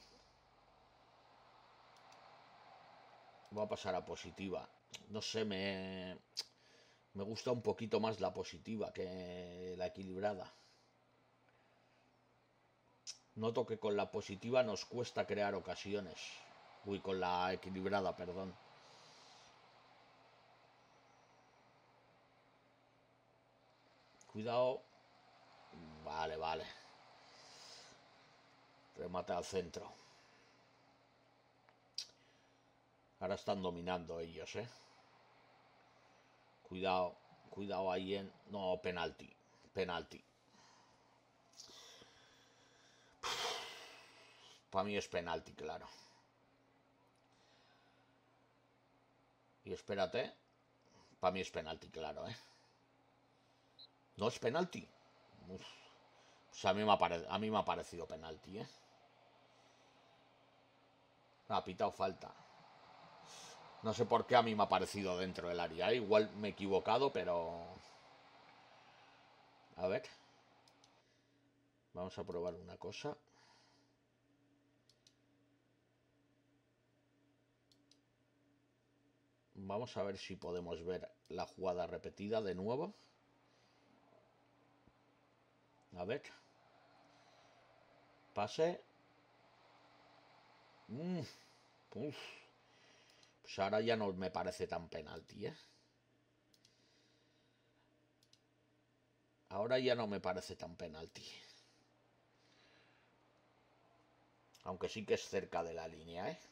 Voy a pasar a positiva. No sé, me gusta un poquito más la positiva que la equilibrada. Noto que con la positiva nos cuesta crear ocasiones. Uy, con la equilibrada, perdón. Cuidado. Vale, vale. Remate al centro. Ahora están dominando ellos, Cuidado. Cuidado ahí en... No, penalti. Penalti. Para mí es penalti, claro. Y espérate. Para mí es penalti, claro, ¿eh? No es penalti. Uf. Pues a mí me ha parecido penalti, ¿eh? Ha pitado falta. No sé por qué a mí me ha parecido dentro del área. Igual me he equivocado, pero... A ver. Vamos a probar una cosa. Vamos a ver si podemos ver la jugada repetida de nuevo. A ver. Pase. Uf. Pues ahora ya no me parece tan penalti, ¿eh? Ahora ya no me parece tan penalti. Aunque sí que es cerca de la línea, ¿eh?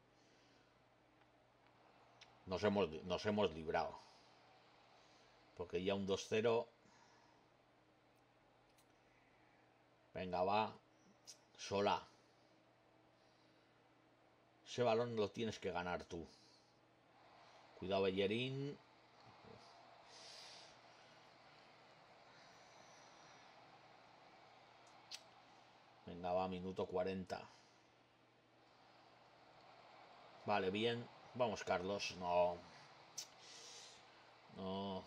Nos hemos librado. Porque ya un 2-0. Venga, va. Sola. Ese balón lo tienes que ganar tú. Cuidado, Bellerín. Venga, va, minuto 40. Vale, bien. Vamos, Carlos. No. No.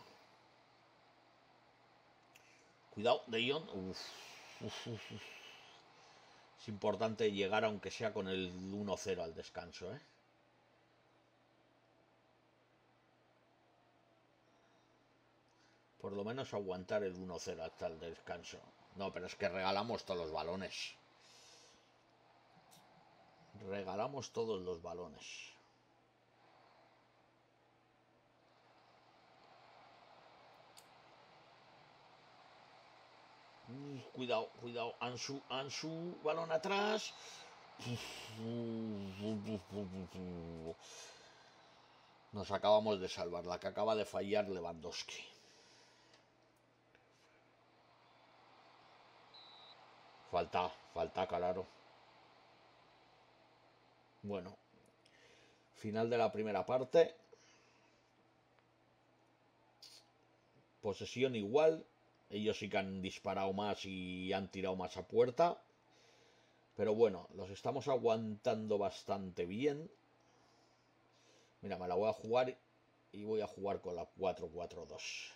Cuidado, De Jong. Es importante llegar aunque sea con el 1-0 al descanso, ¿eh? Por lo menos aguantar el 1-0 hasta el descanso. No, pero es que regalamos todos los balones. Regalamos todos los balones. Cuidado, cuidado. Ansu, balón atrás. Nos acabamos de salvar. La que acaba de fallar Lewandowski. Falta, claro. Bueno, final de la primera parte. Posesión igual. Ellos sí que han disparado más y han tirado más a puerta. Pero bueno, los estamos aguantando bastante bien. Mira, me la voy a jugar y voy a jugar con la 4-4-2.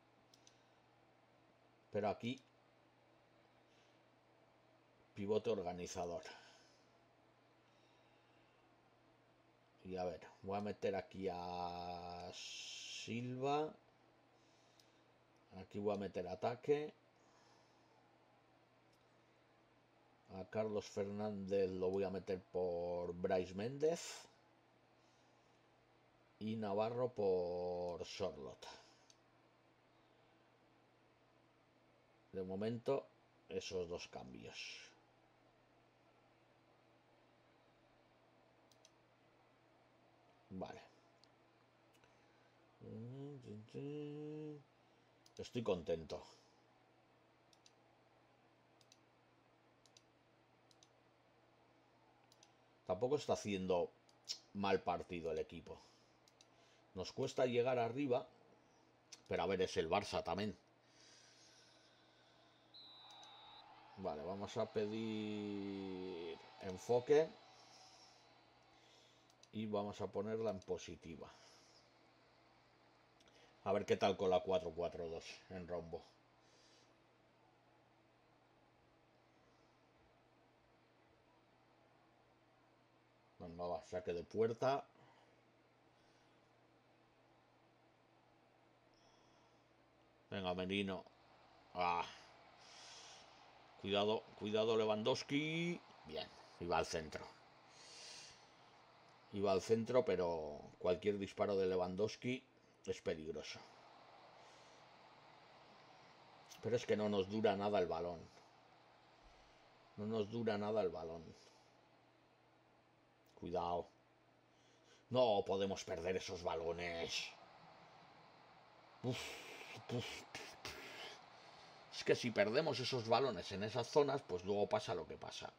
Pero aquí, pivote organizador. Y a ver, voy a meter aquí a Silva. Aquí voy a meter ataque. A Carlos Fernández lo voy a meter por Brais Méndez. Y Navarro por Sorloth. De momento, esos dos cambios. Vale. Estoy contento. Tampoco está haciendo mal partido el equipo. Nos cuesta llegar arriba. Pero a ver, es el Barça también. Vale, vamos a pedir enfoque. Y vamos a ponerla en positiva. A ver qué tal con la 4-4-2 en rombo. Venga, va, saque de puerta. Venga, Merino. Ah. Cuidado, cuidado Lewandowski. Bien, iba al centro. Iba al centro, pero cualquier disparo de Lewandowski es peligroso. Pero es que no nos dura nada el balón. No nos dura nada el balón. Cuidado. No podemos perder esos balones. Uf, uf. Es que si perdemos esos balones en esas zonas, pues luego pasa lo que pasa.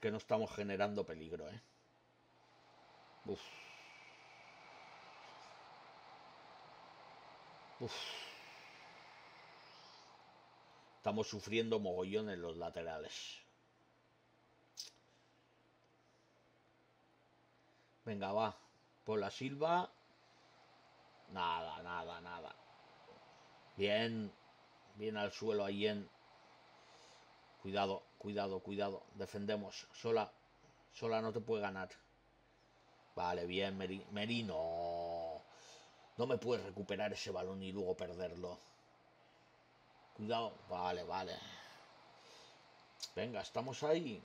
que no estamos generando peligro, ¿eh? Uf. Uf. Estamos sufriendo mogollón en los laterales. Venga, va. Por la Silva. Nada, nada, nada. Bien. Bien al suelo ahí en... Cuidado, cuidado, cuidado. Defendemos. Sola. Sola no te puede ganar. Vale, bien, Merino. No me puedes recuperar ese balón y luego perderlo. Cuidado. Vale, vale. Venga, estamos ahí.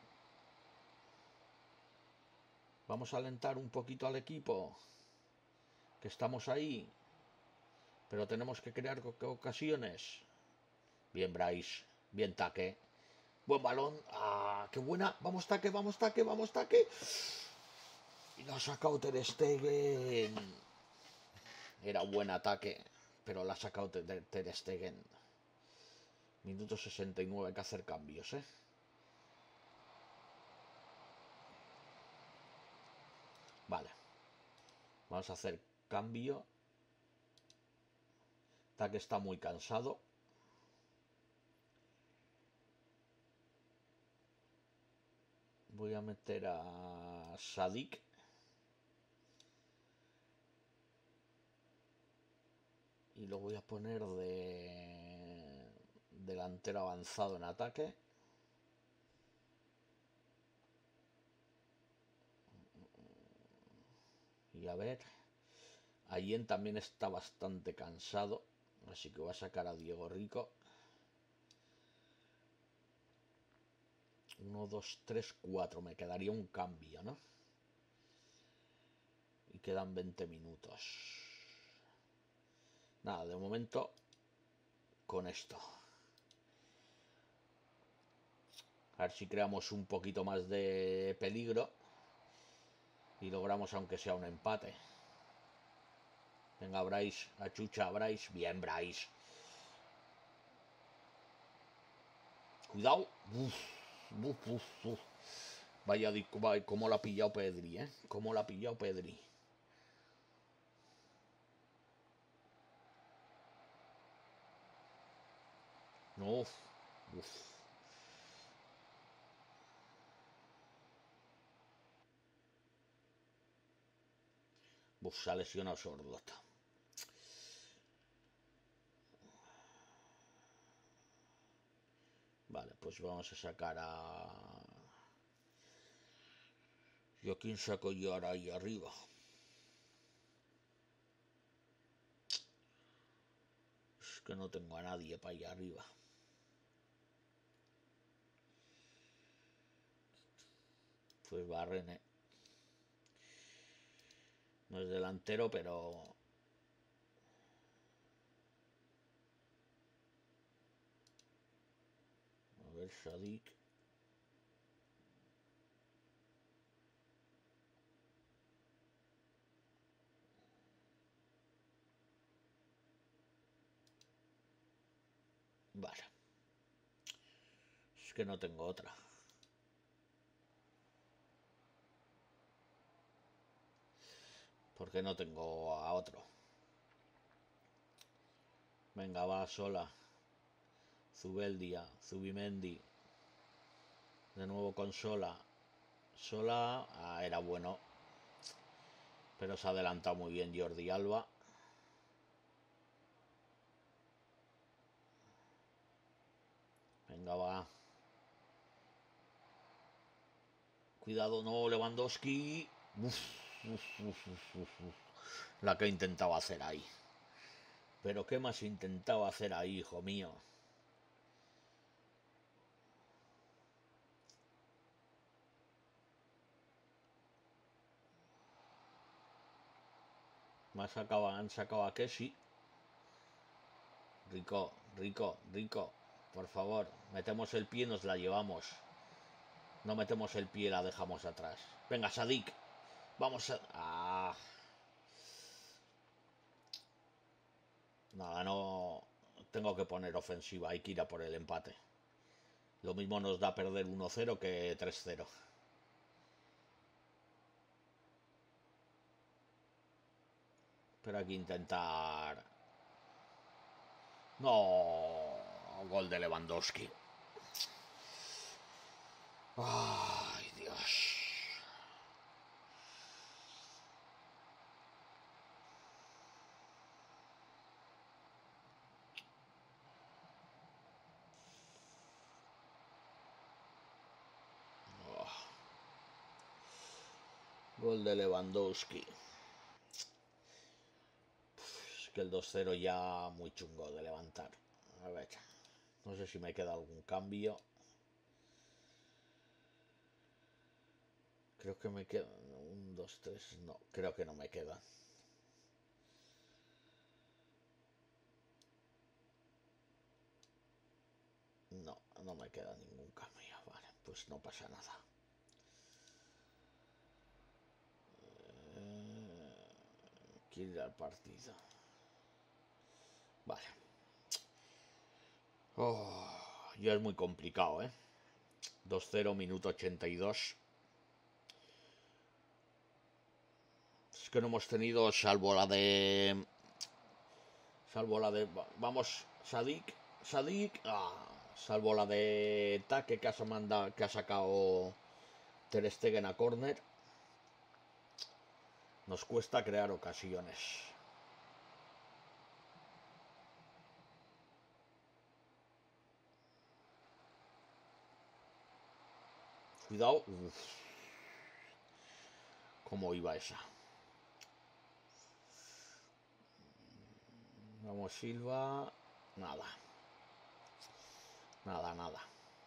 Vamos a alentar un poquito al equipo. Que estamos ahí. Pero tenemos que crear ocasiones. Bien, Bryce. Bien, taque. Buen balón. Ah, qué buena. Vamos, taque, vamos, taque, vamos, taque. Y nos ha sacado Ter Stegen. Era un buen ataque. Pero la ha sacado Ter Stegen. Minuto 69. Hay que hacer cambios, ¿eh? Vale. Vamos a hacer cambio. Taque está muy cansado. Voy a meter a Sadik. Y lo voy a poner de delantero avanzado en ataque. Y a ver. Allen también está bastante cansado. Así que voy a sacar a Diego Rico. 1, 2, 3, 4. Me quedaría un cambio, ¿no? Y quedan 20 minutos. Nada, de momento con esto. A ver si creamos un poquito más de peligro. Y logramos aunque sea un empate. Venga, Bryce. Achucha, Bryce. Bien, Bryce. Cuidado. Uf, uf, uf, uf. Vaya, cómo la ha pillado Pedri, ¿eh? Cómo la ha pillado Pedri. Uf, uf. Uf, se ha lesionado Sordota. Vale, pues vamos a sacar a... ¿Yo quién saco yo ahora ahí arriba? Es que no tengo a nadie para allá arriba. Pues Barrene. No es delantero, pero... A ver, Sadik. Vale. Es que no tengo otra. Porque no tengo a otro. Venga, va, Sola. Zubeldia, Zubimendi. De nuevo con Sola. Sola era bueno. Pero se ha adelantado muy bien Jordi Alba. Venga, va. Cuidado, no, Lewandowski. Uf, uf, uf, uf, uf. La que intentaba hacer ahí. Pero ¿qué más intentaba hacer ahí, hijo mío? Han sacado a Kessi. Rico, Rico, Rico. Por favor, metemos el pie y nos la llevamos. No metemos el pie y la dejamos atrás. Venga, Sadik. Vamos a... Ah. Nada, no... Tengo que poner ofensiva. Hay que ir a por el empate. Lo mismo nos da perder 1-0 que 3-0. Pero hay que intentar... No, gol de Lewandowski. Ay, Dios. Oh, gol de Lewandowski. Es que el 2-0 ya muy chungo de levantar. A ver, no sé si me queda algún cambio. Creo que me quedan 1, 2, 3. No, creo que no me quedan. No, no me queda ningún cambio. Vale, pues no pasa nada. Quiero ir al partido. Vale. Oh, ya es muy complicado, ¿eh? 2-0, minuto 82. Es que no hemos tenido, salvo la de... Vamos, Sadik. Salvo la de Taque que ha sacado Ter Stegen a córner. Nos cuesta crear ocasiones. Cuidado. Uf. ¿Cómo iba esa? Vamos, Silva. Nada. Nada.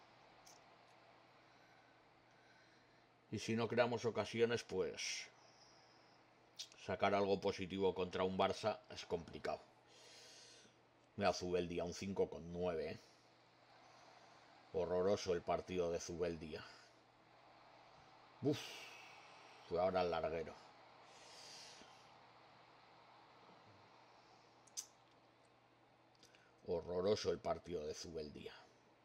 Y si no creamos ocasiones, pues sacar algo positivo contra un Barça es complicado. Mira, Zubeldia, un 5,9, ¿eh? Horroroso el partido de Zubeldia. Uf, fue ahora el larguero. Horroroso el partido de Zubeldia.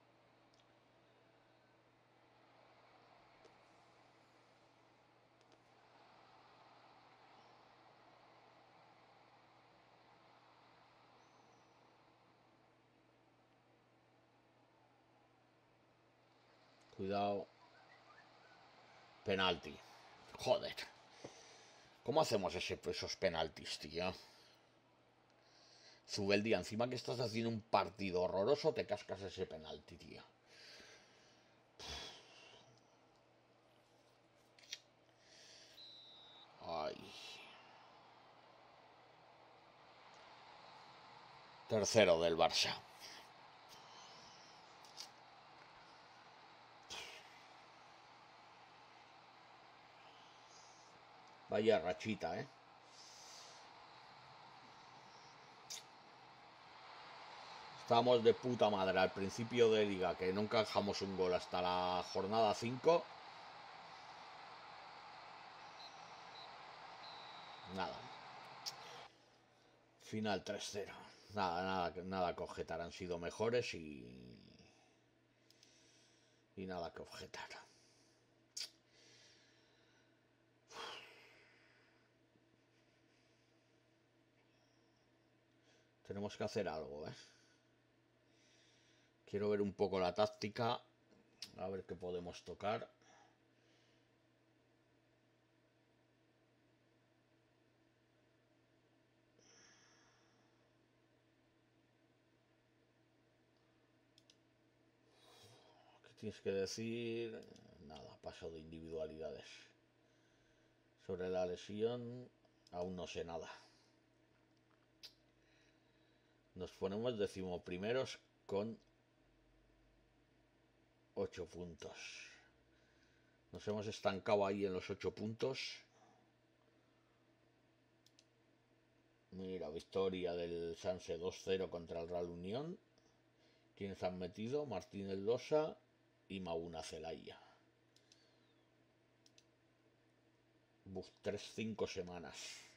Cuidado. Penalti. Joder. ¿Cómo hacemos esos penaltis, tío? Zubeldia, encima que estás haciendo un partido horroroso, te cascas ese penalti, tío. Ay. Tercero del Barça. Vaya rachita, ¿eh? Estamos de puta madre al principio de liga, que no encajamos un gol hasta la jornada 5. Nada. Final 3-0. Nada que objetar. Han sido mejores y nada que objetar. Tenemos que hacer algo, ¿eh? Quiero ver un poco la táctica. A ver qué podemos tocar. ¿Qué tienes que decir? Nada, paso de individualidades. Sobre la lesión, aún no sé nada. Nos ponemos decimoprimeros con 8 puntos. Nos hemos estancado ahí en los 8 puntos. Mira, victoria del Sanse 2-0 contra el Real Unión. ¿Quiénes han metido? Martínez Losa y Mauna Zelaya. 3-5 semanas.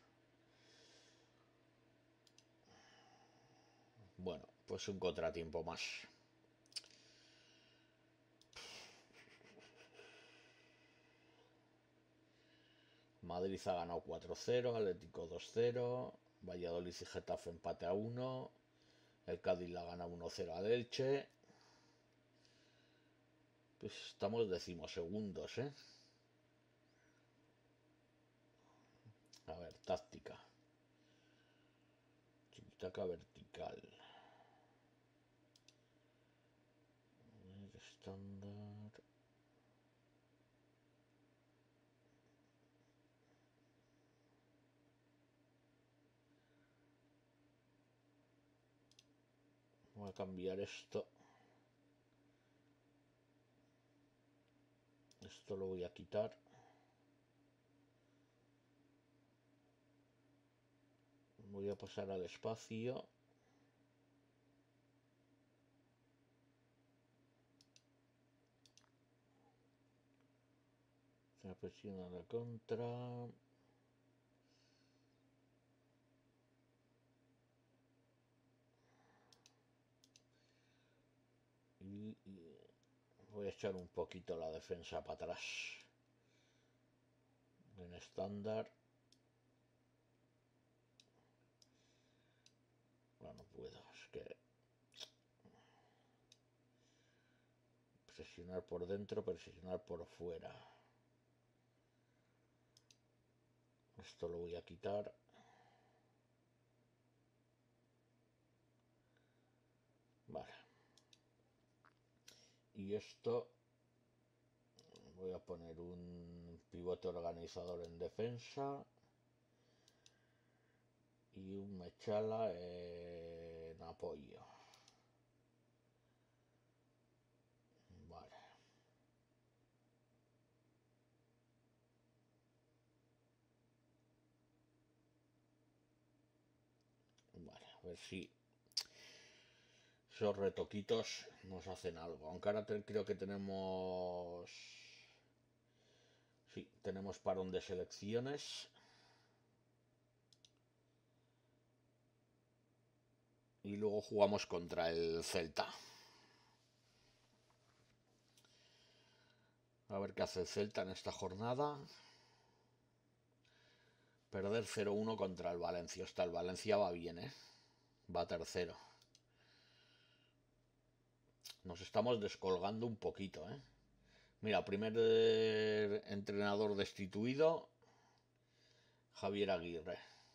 Bueno, pues un contratiempo más. Madrid ha ganado 4-0, Atlético 2-0. Valladolid y Getafe empate a 1. El Cádiz la gana 1-0 al Elche. Pues estamos decimosegundos, ¿eh? A ver, táctica. Chiquitaca vertical. Estándar. Voy a cambiar esto. Esto lo voy a quitar. Voy a pasar al espacio. Se presiona la contra. Y voy a echar un poquito la defensa para atrás. En estándar. Bueno, no puedo, es que presionar por dentro, presionar por fuera. Esto lo voy a quitar. Vale. Y esto voy a poner un pivote organizador en defensa y un Mechala en apoyo. Vale. Vale, a ver si esos retoquitos nos hacen algo. Aunque ahora creo que tenemos... Sí, tenemos parón de selecciones. Y luego jugamos contra el Celta. A ver qué hace el Celta en esta jornada. Perder 0-1 contra el Valencia. Hasta el Valencia va bien, ¿eh? Va tercero. Nos estamos descolgando un poquito, ¿eh? Mira, primer entrenador destituido, Javier Aguirre.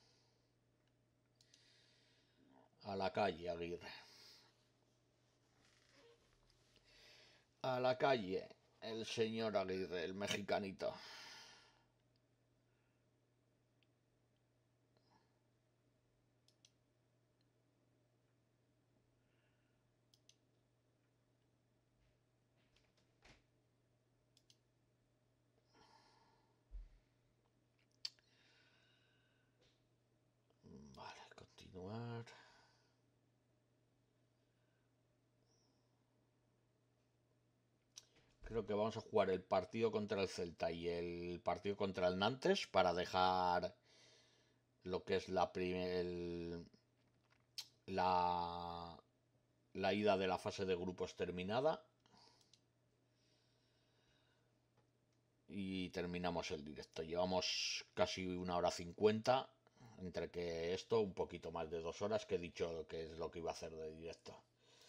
A la calle, Aguirre. A la calle, el señor Aguirre, el mexicanito. Vale, continuar. Creo que vamos a jugar el partido contra el Celta y el partido contra el Nantes para dejar lo que es la ida de la fase de grupos terminada. Y terminamos el directo. Llevamos casi 1 hora 50. Entre que esto, un poquito más de 2 horas, que he dicho que es lo que iba a hacer de directo.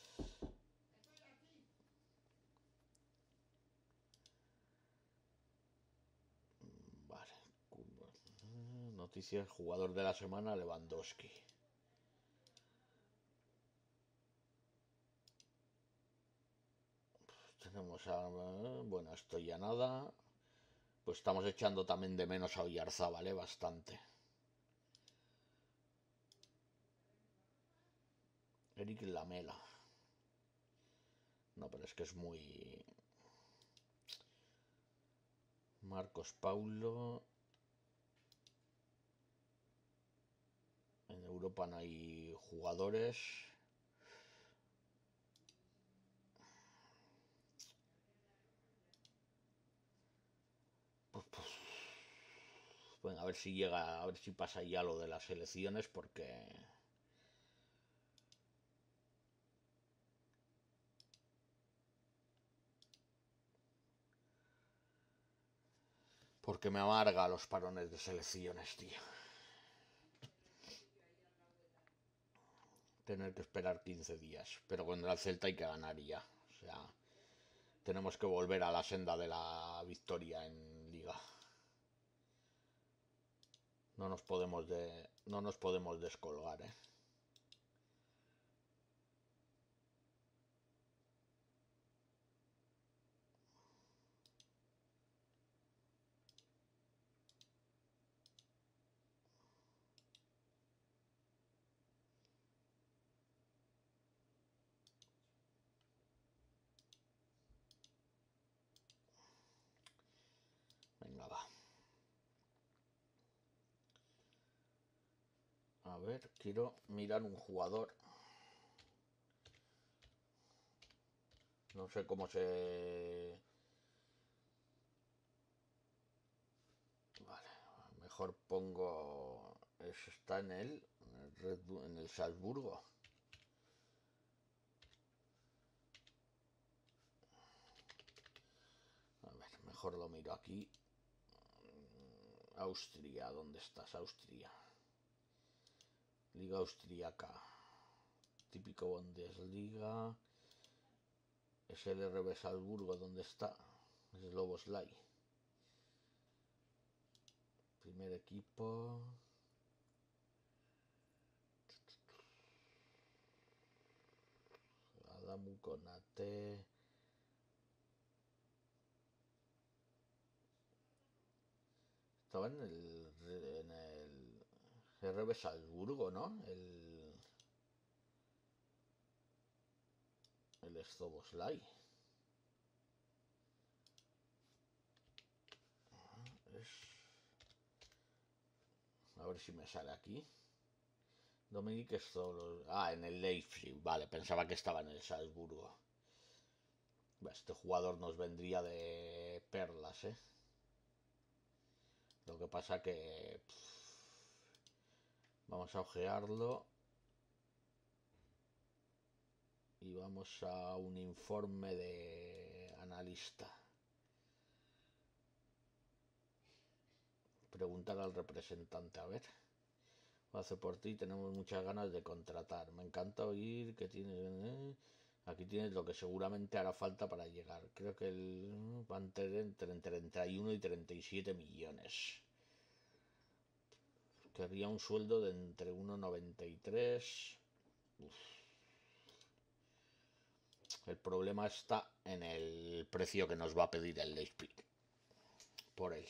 Vale. Noticias, jugador de la semana, Lewandowski. Tenemos a... Bueno, esto ya nada. Pues estamos echando también de menos a Oyarzábal, bastante. Eric Lamela. No, pero es que es muy... Marcos Paulo. En Europa no hay jugadores. Bueno, a ver si llega, a ver si pasa ya lo de las elecciones, porque... Porque me amarga los parones de selecciones, tío. tener que esperar 15 días. Pero contra el Celta hay que ganar ya. O sea, tenemos que volver a la senda de la victoria en Liga. No nos podemos descolgar, ¿eh? Venga, va. A ver, quiero mirar un jugador. No sé cómo se... Vale, mejor pongo... Está en en el Salzburgo. A ver, mejor lo miro aquí. Austria, ¿dónde estás? Austria. Liga austríaca. Típico Bundesliga. Es el RB Salzburgo, ¿dónde está? Es Loboslai. Primer equipo. Adamu Konate. Estaba en el RB Salzburgo, ¿no? El Szoboszlai. A ver si me sale aquí. Dominic Szoboszlai. Ah, en el Leipzig. Vale, pensaba que estaba en el Salzburgo. Este jugador nos vendría de perlas, ¿eh? Lo que pasa que... vamos a ojearlo. Y vamos a un informe de analista. Preguntar al representante, a ver. Lo hace por ti, tenemos muchas ganas de contratar. Me encanta oír que tienes... Aquí tienes lo que seguramente hará falta para llegar. Creo que va entre 31 y 37 millones. Querría un sueldo de entre 1,93. El problema está en el precio que nos va a pedir el Leipzig por él.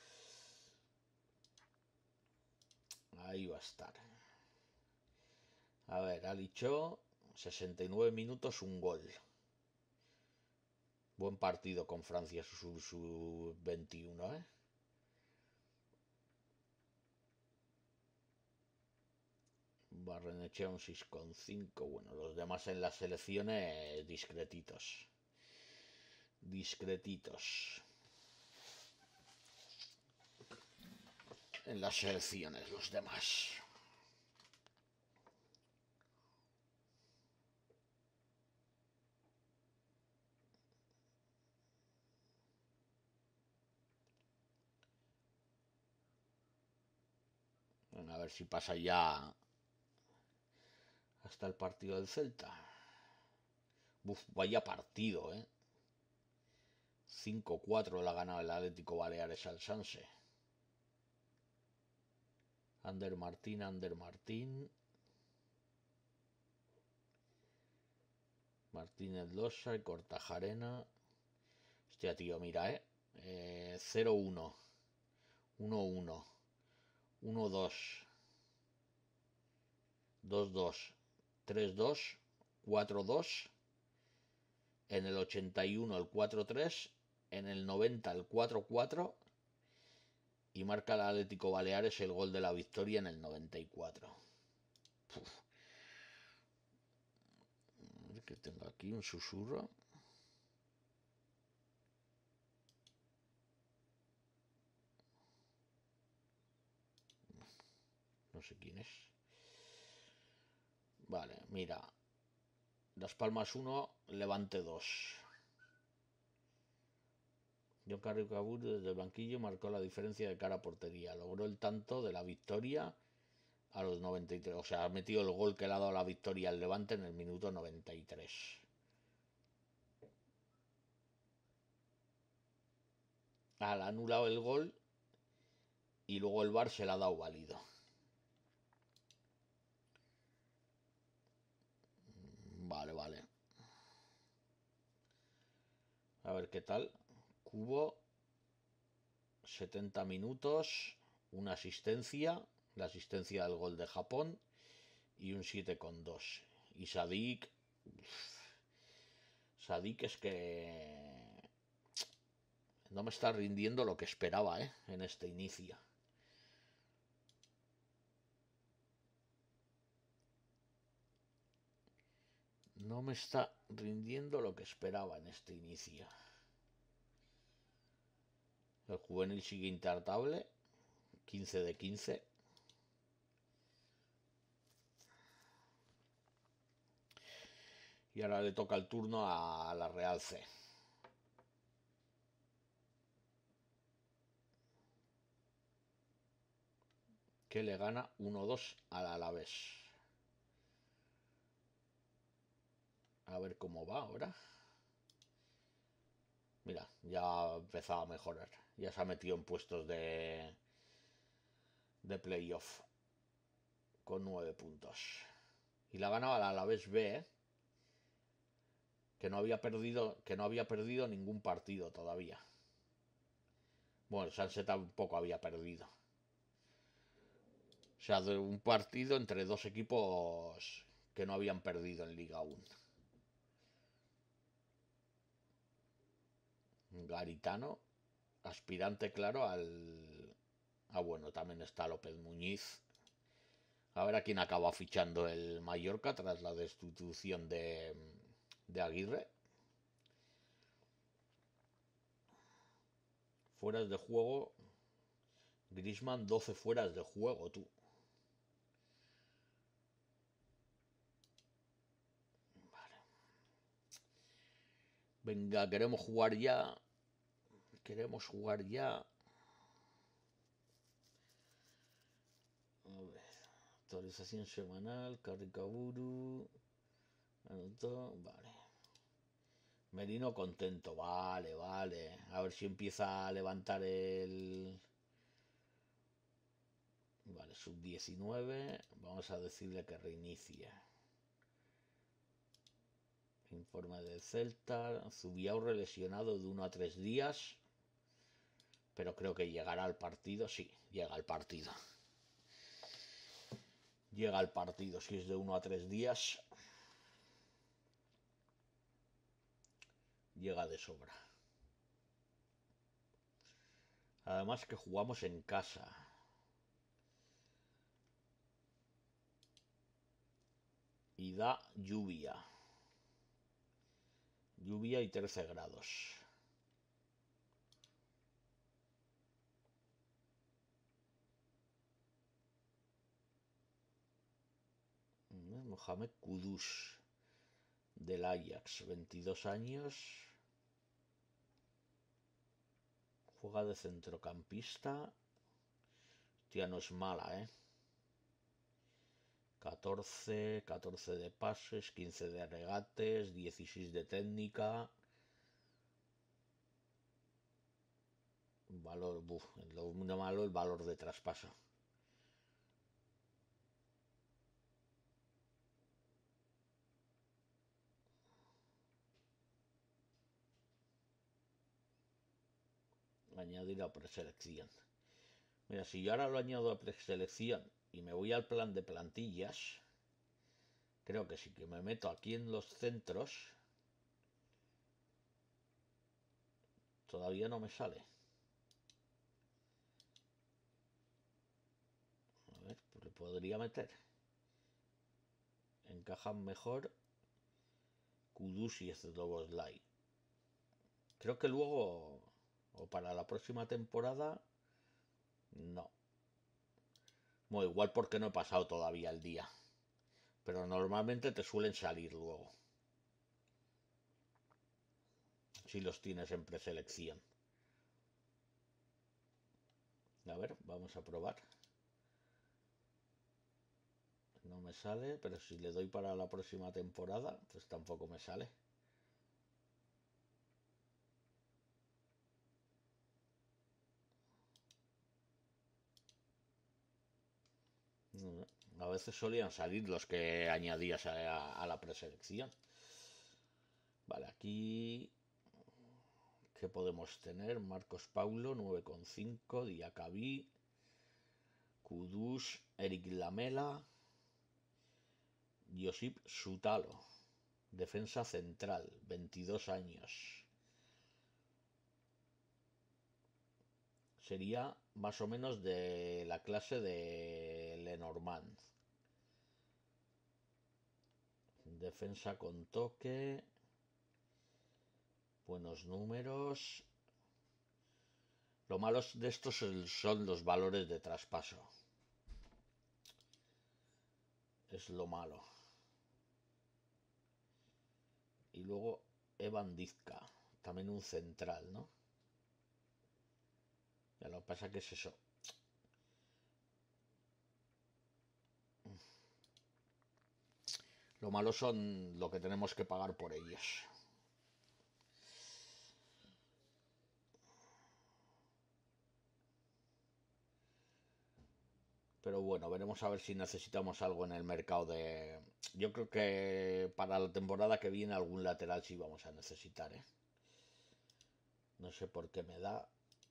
Ahí va a estar. A ver, Alicho, 69 minutos, un gol. Buen partido con Francia, su 21, ¿eh? Barrenechea un 6,5. Bueno, los demás en las selecciones discretitos. Discretitos. En las selecciones los demás. Bueno, a ver si pasa ya hasta el partido del Celta. Uf, vaya partido, ¿eh? 5-4 la ha ganado el Atlético Baleares al Sanse. Ander Martín. Martínez Losa y Cortajarena. Hostia, tío, mira, 0-1. 1-1. 1-2. 2-2. 3-2. 4-2. En el 81 el 4-3. En el 90 el 4-4. Y marca el Atlético Baleares el gol de la victoria en el 94. Uf. Que tengo aquí un susurro. No sé quién es. Vale, mira. Las Palmas 1, Levante 2. John Carlos Cabur desde el banquillo marcó la diferencia de cara a portería. Logró el tanto de la victoria a los 93. O sea, ha metido el gol que le ha dado la victoria al Levante en el minuto 93. Ha anulado el gol y luego el VAR se le ha dado válido. Vale, vale. A ver qué tal. Cubo, 70 minutos, una asistencia, la asistencia del gol de Japón y un 7,2. Y Sadik es que no me está rindiendo lo que esperaba, en este inicio. No me está rindiendo lo que esperaba en este inicio. El juvenil sigue intratable, 15 de 15. Y ahora le toca el turno a la Real C. Que le gana 1-2 al Alavés. A ver cómo va ahora. Mira, ya ha empezado a mejorar. Ya se ha metido en puestos de playoff. Con 9 puntos. Y la ganaba al Alavés B, que no había perdido ningún partido todavía. Bueno, Sanse tampoco había perdido. O sea, de un partido entre dos equipos que no habían perdido en Liga 1. Garitano, aspirante claro al... Ah, bueno, también está López Muñiz. A ver a quién acaba fichando el Mallorca tras la destitución de Aguirre. Fueras de juego. Griezmann, 12 fueras de juego, tú. Vale. Venga, queremos jugar ya. Queremos jugar ya. A ver. Actualización semanal. Carricaburu. Anotó. Vale. Merino contento. Vale, vale. A ver si empieza a levantar el... Vale, sub-19. Vamos a decirle que reinicie. Informe del Celta. Zubiaurre lesionado de 1 a 3 días. Pero creo que llegará al partido. Sí, llega al partido. Llega al partido. Si es de 1 a 3 días, llega de sobra. Además que jugamos en casa. Y da lluvia. Lluvia y 13 grados. Mohamed Kudus, del Ajax, 22 años. Juega de centrocampista. Hostia, no es mala, 14 de pases, 15 de regates, 16 de técnica. Valor, lo malo el valor de traspaso. Añadir a preselección. Mira, si yo ahora lo añado a preselección y me voy al plan de plantillas, creo que sí que me meto aquí en los centros. Todavía no me sale. A ver, pues le podría meter. Encajan mejor Kudus y Szoboszlai. Creo que luego, o para la próxima temporada, no. Bueno, igual porque no he pasado todavía el día. Pero normalmente te suelen salir luego. Si los tienes en preselección. A ver, vamos a probar. No me sale, pero si le doy para la próxima temporada, pues tampoco me sale. A veces solían salir los que añadías a la preselección. Vale, aquí... ¿Qué podemos tener? Marcos Paulo, 9,5. Diacabí. Kudus. Eric Lamela. Josip Sutalo. Defensa central, 22 años. Sería más o menos de la clase de Lenormand. Defensa con toque. Buenos números. Lo malo de estos son los valores de traspaso. Es lo malo. Y luego Evan Dizka. También un central, ¿no? Ya lo que pasa que es eso. Lo malo son lo que tenemos que pagar por ellos. Pero bueno, veremos a ver si necesitamos algo en el mercado de... Yo creo que para la temporada que viene algún lateral sí vamos a necesitar, ¿eh? No sé por qué me da.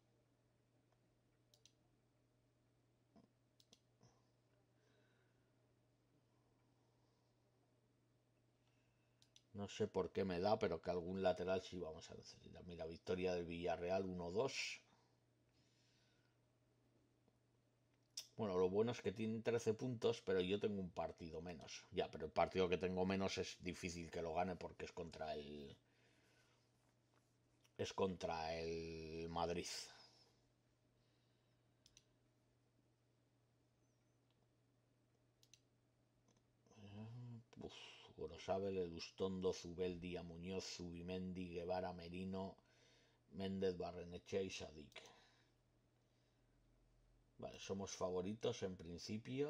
No sé por qué me da, pero que algún lateral sí vamos a necesitar. Mira, victoria del Villarreal 1-2. Bueno, lo bueno es que tienen 13 puntos, pero yo tengo un partido menos. Ya, pero el partido que tengo menos es difícil que lo gane porque es contra el... Es contra el Madrid. Uf, Gorosabel, Elustondo, Zubeldia, Muñoz, Zubimendi, Guevara, Merino, Méndez, Barrenechea y Sadik. Vale, somos favoritos en principio.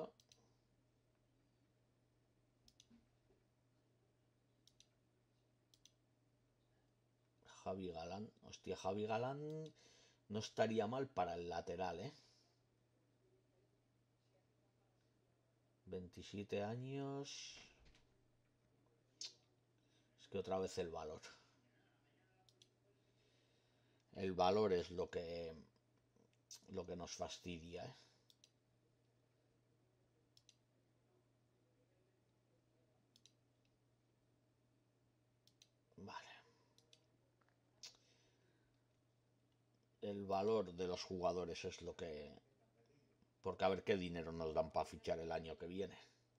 Javi Galán. Hostia, Javi Galán no estaría mal para el lateral, ¿eh? 27 años. Es que otra vez el valor. El valor es lo que nos fastidia, ¿eh? Vale. El valor de los jugadores es lo que... Porque a ver qué dinero nos dan para fichar el año que viene.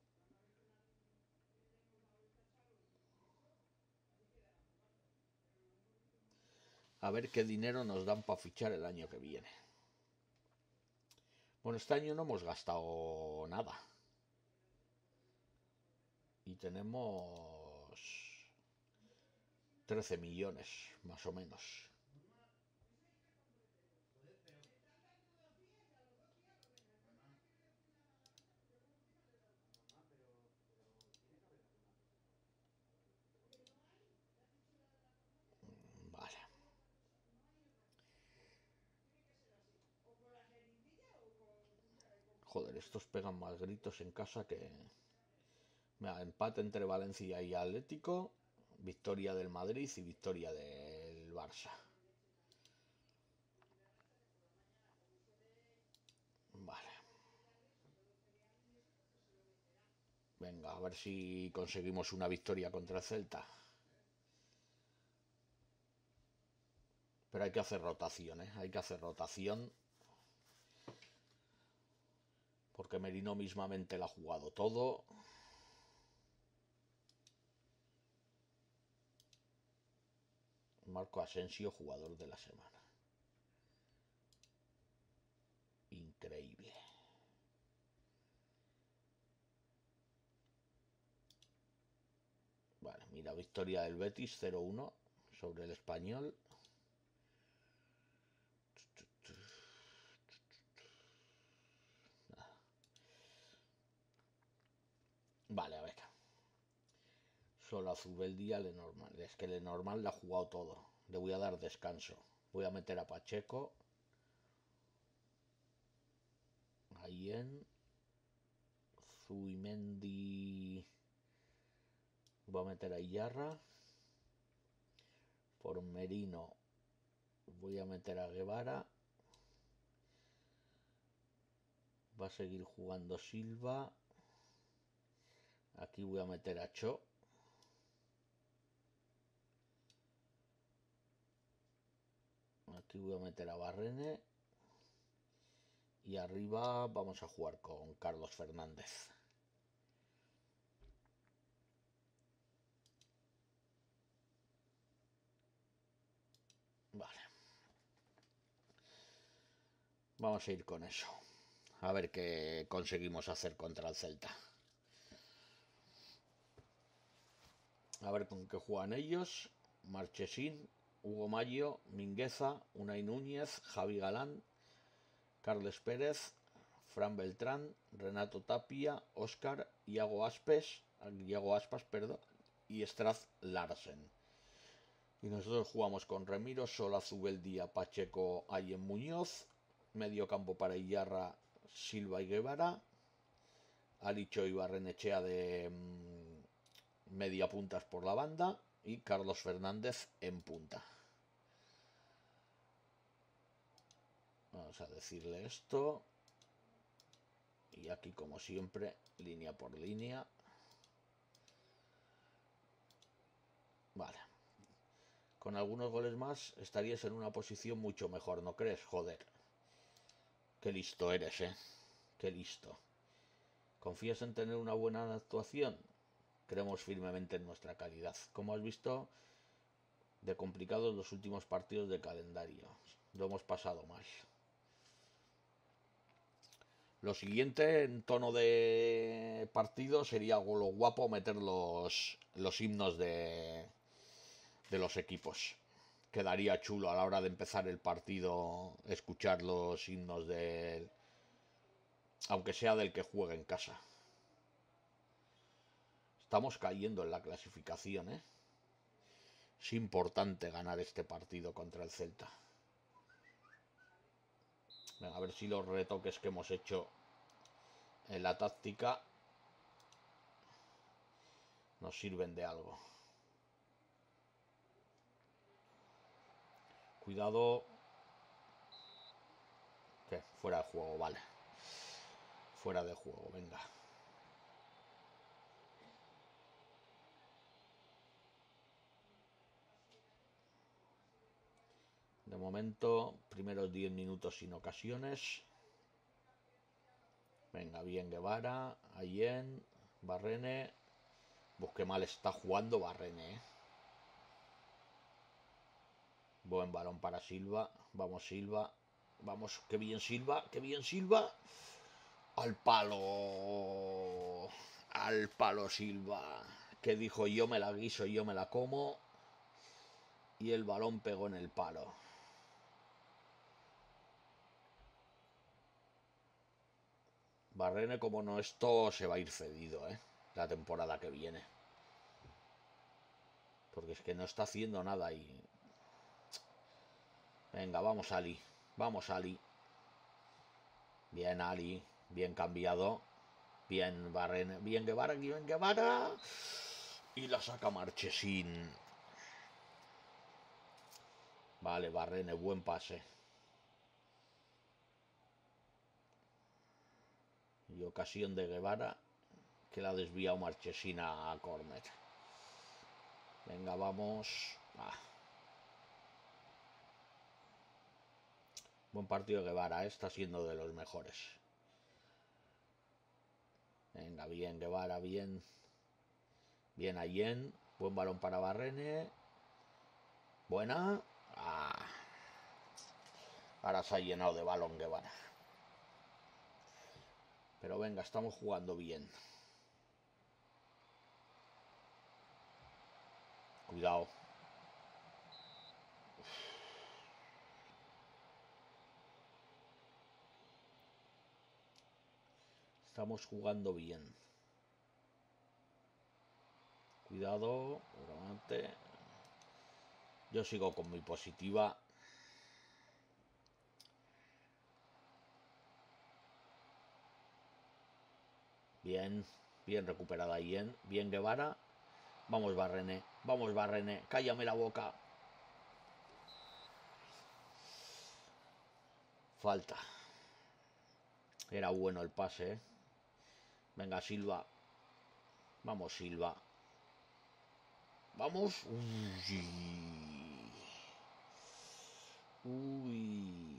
A ver qué dinero nos dan para fichar el año que viene. Bueno, este año no hemos gastado nada. Y tenemos 13 millones, más o menos. Vale. Joder, estos pegan más gritos en casa que... Mira, empate entre Valencia y Atlético, victoria del Madrid y victoria del Barça. Vale. Venga, a ver si conseguimos una victoria contra el Celta. Pero hay que hacer rotación, ¿eh? Hay que hacer rotación. Porque Merino mismamente la ha jugado todo. Marco Asensio, jugador de la semana. Increíble. Vale, mira, victoria del Betis 0-1 sobre el Español. Solo a Zubeldia, Lenormand. Es que Lenormand le ha jugado todo. Le voy a dar descanso. Voy a meter a Pacheco. Allen. Zubimendi. Voy a meter a Iyarra. Por Merino voy a meter a Guevara. Va a seguir jugando Silva. Aquí voy a meter a Cho. Aquí voy a meter a Barrene. Y arriba vamos a jugar con Carlos Fernández. Vale. Vamos a ir con eso. A ver qué conseguimos hacer contra el Celta. A ver con qué juegan ellos. Marchesín, Hugo Mayo, Mingueza, Unai Núñez, Javi Galán, Carles Pérez, Fran Beltrán, Renato Tapia, Óscar, Iago Aspas, perdón, y Straz Larsen. Y nosotros jugamos con Remiro, Sola, Zubeldia, Pacheco, Allen, Muñoz. Medio campo para Iyarra, Silva y Guevara. Alicho y Barrenechea de media puntas por la banda. Y Carlos Fernández en punta. Vamos a decirle esto. Y aquí, como siempre, línea por línea. Vale. Con algunos goles más estarías en una posición mucho mejor, ¿no crees? Joder. Qué listo eres, ¿eh? Qué listo. ¿Confías en tener una buena actuación? Creemos firmemente en nuestra calidad. Como has visto, de complicados los últimos partidos de calendario. Lo hemos pasado mal. Lo siguiente en tono de partido sería lo guapo meter los himnos de los equipos. Quedaría chulo a la hora de empezar el partido escuchar los himnos del, aunque sea del que juegue en casa. Estamos cayendo en la clasificación, ¿eh? Es importante ganar este partido contra el Celta. Venga, a ver si los retoques que hemos hecho en la táctica nos sirven de algo. Cuidado. ¿Qué? Fuera de juego, vale. Fuera de juego, venga. De momento, primeros 10 minutos sin ocasiones. Venga, bien Guevara, Allen, Barrene. Qué mal está jugando Barrene, ¿eh? Buen balón para Silva. Vamos Silva. Vamos, qué bien Silva, qué bien Silva. Al palo. Al palo Silva. Que dijo yo me la guiso, yo me la como. Y el balón pegó en el palo. Barrene, como no esto, se va a ir cedido, ¿eh? La temporada que viene. Porque es que no está haciendo nada ahí. Venga, vamos Ali. Vamos Ali. Bien Ali. Bien cambiado. Bien Barrene. Bien Guevara. Bien Guevara. Y la saca Marchesín. Vale, Barrene. Buen pase. Y ocasión de Guevara. Que la ha desviado Marchesín a córner. Venga, vamos. Buen partido de Guevara, está siendo de los mejores. Venga, bien Guevara, bien. Bien Allen. Buen balón para Barrene. Buena. Ahora se ha llenado de balón Guevara. Pero venga, estamos jugando bien. Cuidado. Estamos jugando bien. Cuidado, adelante. Yo sigo con mi positiva. Bien, bien recuperada Yen. Bien Guevara. Vamos Barrené, cállame la boca. Falta. Era bueno el pase, ¿eh? Venga, Silva. Vamos, Silva. Vamos. Uy. Uy.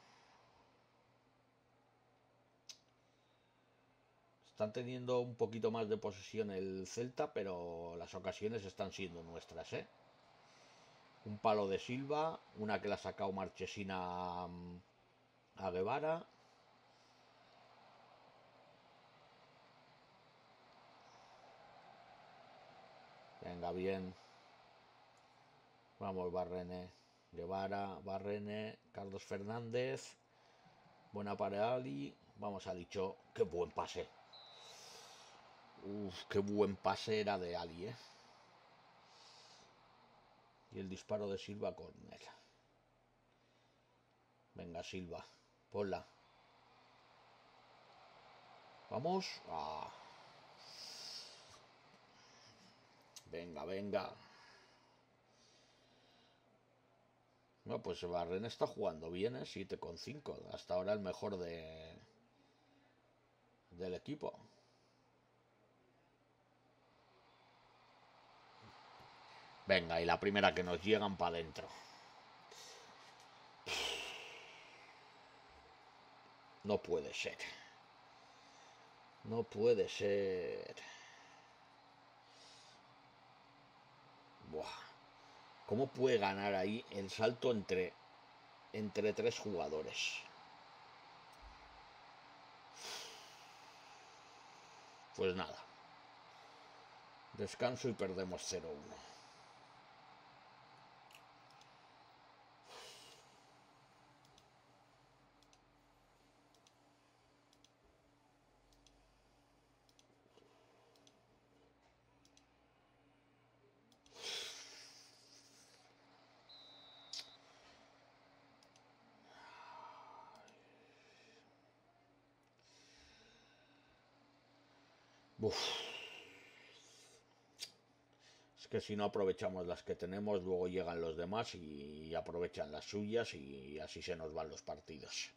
Están teniendo un poquito más de posesión el Celta, pero las ocasiones están siendo nuestras, ¿eh? Un palo de Silva, una que la ha sacado Marchesina a Guevara. Venga, bien. Vamos, Barrene. Guevara, Barrene, Carlos Fernández. Buena para Ali. Vamos a Licho. Qué buen pase. Uf, qué buen pase era de Ali, ¿eh? Y el disparo de Silva con él. Venga, Silva. Ponla. Vamos. Ah. Venga, venga. No, pues Barren está jugando bien, ¿eh? 7,5. Hasta ahora el mejor del equipo. Venga, y la primera que nos llegan para adentro. No puede ser. No puede ser. Buah. ¿Cómo puede ganar ahí el salto entre tres jugadores? Pues nada. Descanso y perdemos 0-1. Uf. Es que si no aprovechamos las que tenemos, luego llegan los demás y aprovechan las suyas y así se nos van los partidos.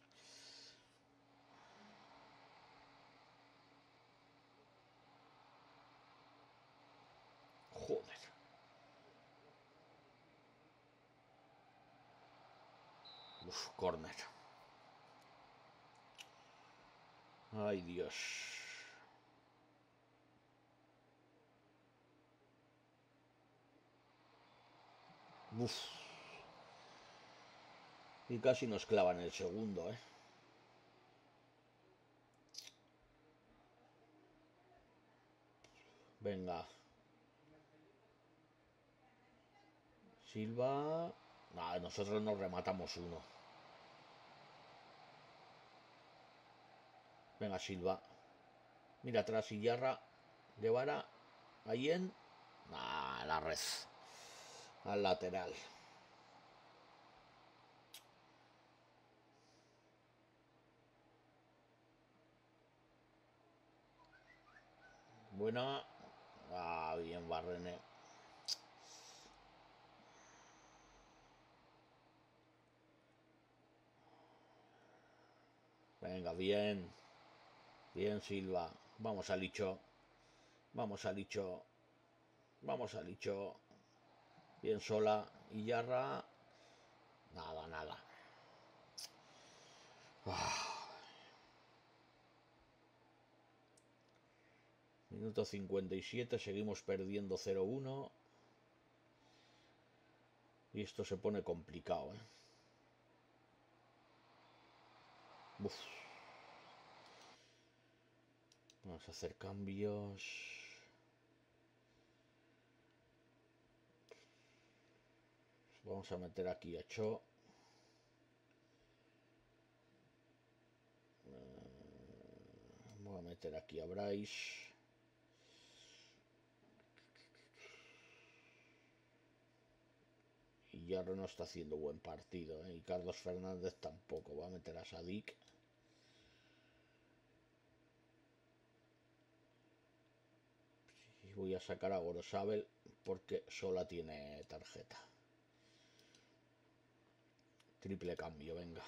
Joder. Uf, córner. Ay, Dios. Uf. Y casi nos clavan el segundo, ¿eh? Venga. Silva. Nah, nosotros nos rematamos uno. Venga, Silva. Mira atrás, Iyarra. Guevara. Allen. Nah, la red. Al lateral. Buena. Ah, bien, Barrene. Venga, bien. Bien, Silva. Vamos a Licho. Vamos a Licho. Vamos a Licho. Bien sola. Iyarra. Nada, nada. Minuto 57. Seguimos perdiendo 0-1. Y esto se pone complicado, ¿eh? Uf. Vamos a hacer cambios. Vamos a meter aquí a Cho. Voy a meter aquí a Bryce. Hierro no está haciendo buen partido, ¿eh? Y Carlos Fernández tampoco. Va a meter a Sadik. Y voy a sacar a Gorosabel porque sola tiene tarjeta. Triple cambio, venga.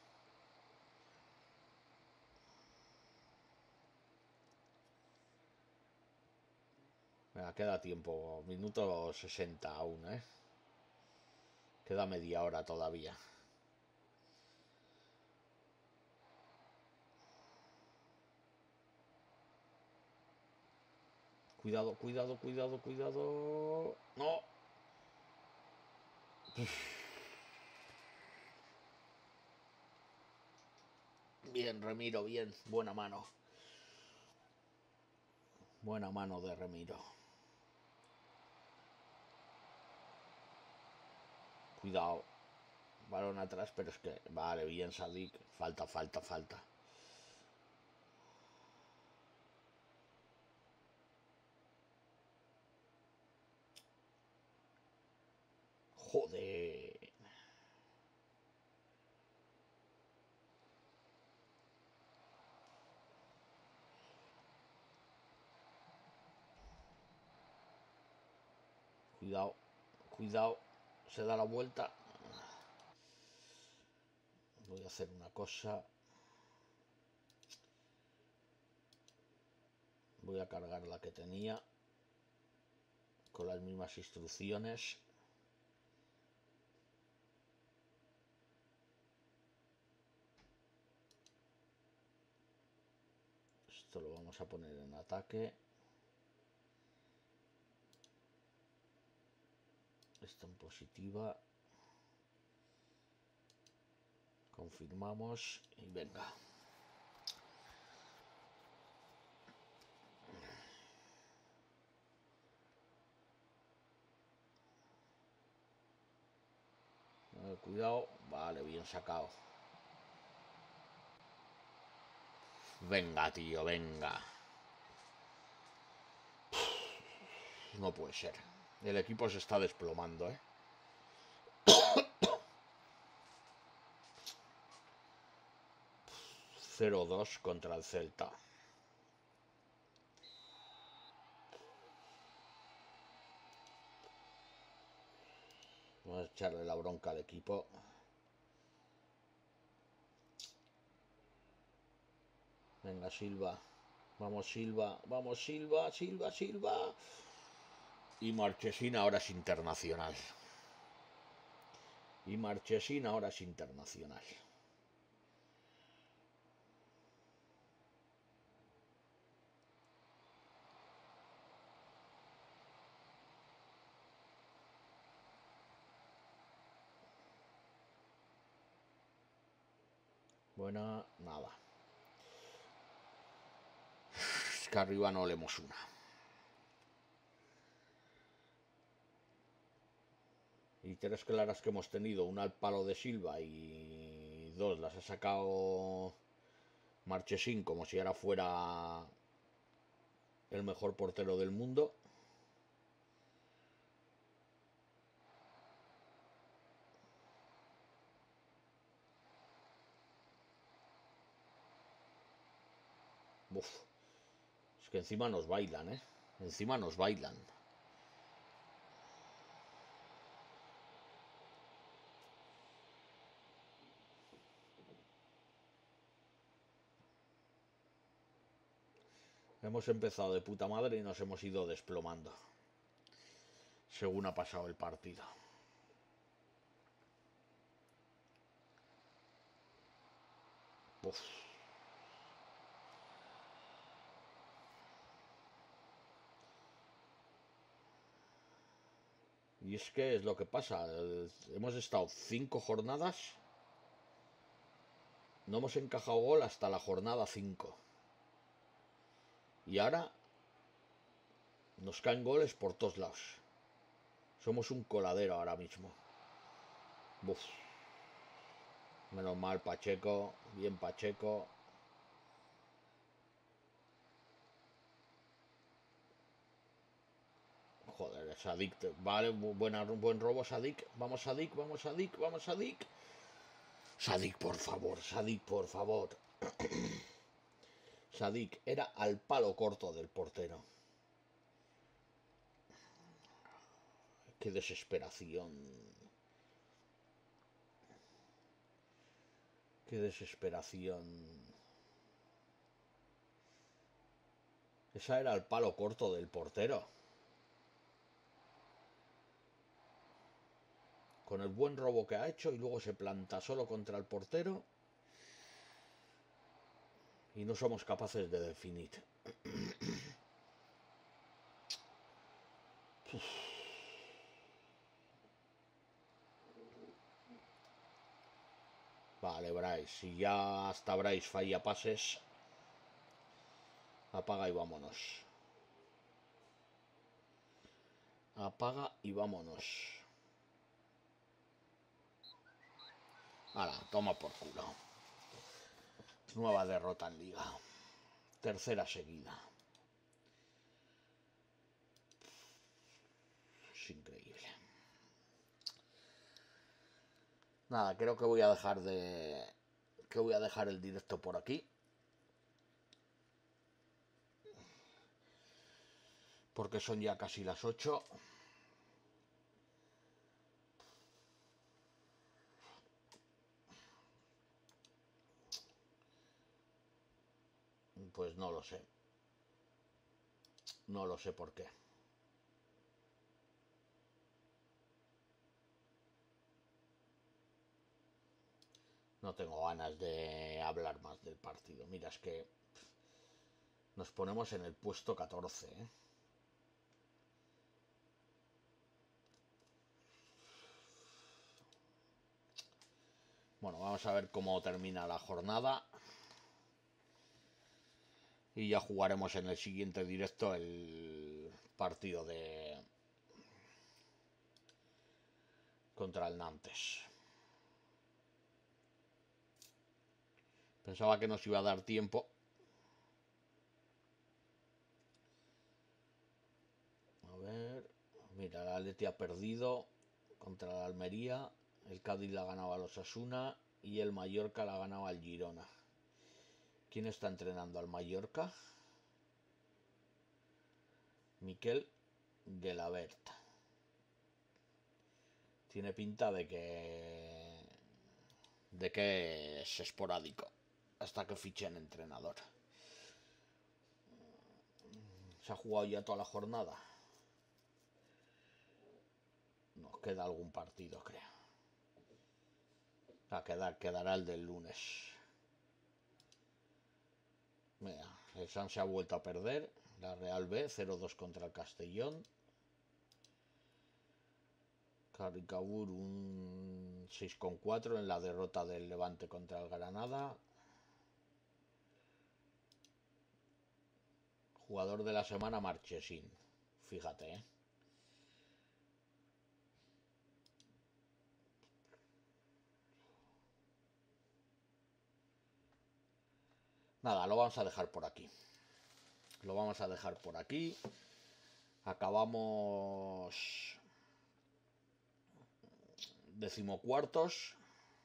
Venga, queda tiempo. Minuto 60 aún, ¿eh? Queda media hora todavía. Cuidado, cuidado, cuidado, cuidado. No. Bien, Remiro, bien. Buena mano. Buena mano de Remiro. Cuidado. Balón atrás, pero es que... Vale, bien, Sadik. Falta, falta, falta. Joder. Cuidado. Cuidado. Se da la vuelta. Voy a hacer una cosa. Voy a cargar la que tenía. Con las mismas instrucciones. Esto lo vamos a poner en ataque. Esto en positiva. Confirmamos y venga. Cuidado. Vale, bien sacado. Venga, tío, venga. No puede ser. El equipo se está desplomando, ¿eh? 0-2 contra el Celta. Vamos a echarle la bronca al equipo. Venga, Silva. Vamos, Silva. Vamos, Silva. Silva, Silva. Y Marchesín ahora es internacional. Y Marchesín ahora es internacional. Buena, nada. Es que arriba no leemos una. Y tres claras que hemos tenido, una al palo de Silva y dos las ha sacado Marchesín como si ahora fuera el mejor portero del mundo. Uf. Es que encima nos bailan, ¿eh? Encima nos bailan. Hemos empezado de puta madre y nos hemos ido desplomando. Según ha pasado el partido. Uf. Y es que es lo que pasa. Hemos estado 5 jornadas. No hemos encajado gol hasta la jornada 5. Y ahora nos caen goles por todos lados. Somos un coladero ahora mismo. Uf. Menos mal Pacheco. Bien Pacheco. Joder, Sadik, vale, buen robo, Sadik. Vamos, Sadik, vamos, Sadik, vamos, Sadik. Sadik, por favor, Sadik, por favor. Sadik era al palo corto del portero. Qué desesperación. Qué desesperación. Esa era el palo corto del portero. Con el buen robo que ha hecho y luego se planta solo contra el portero. Y no somos capaces de definir. Vale, Bryce. Si ya hasta Bryce falla pases, apaga y vámonos. Apaga y vámonos. Ahora, toma por culo. Nueva derrota en liga. Tercera seguida. Es increíble. Nada, creo que voy a dejar el directo por aquí. Porque son ya casi las 8. Pues no lo sé. No lo sé por qué. No tengo ganas de hablar más del partido. Mira, es que nos ponemos en el puesto 14, ¿eh? Bueno, vamos a ver cómo termina la jornada. Y ya jugaremos en el siguiente directo el partido de contra el Nantes. Pensaba que nos iba a dar tiempo. A ver. Mira, el Atleti ha perdido contra la Almería. El Cádiz la ganaba a los Osasuna. Y el Mallorca la ganaba al Girona. ¿Quién está entrenando al Mallorca? Miquel Gelabert. Tiene pinta de que es esporádico hasta que fichen entrenador. ¿Se ha jugado ya toda la jornada? Nos queda algún partido, creo. Quedará el del lunes. Mira, el San se ha vuelto a perder. La Real B, 0-2 contra el Castellón. Caricabur un 6,4 en la derrota del Levante contra el Granada. Jugador de la semana, Marchesín. Fíjate, ¿eh? Nada, lo vamos a dejar por aquí. Lo vamos a dejar por aquí. Acabamos 14º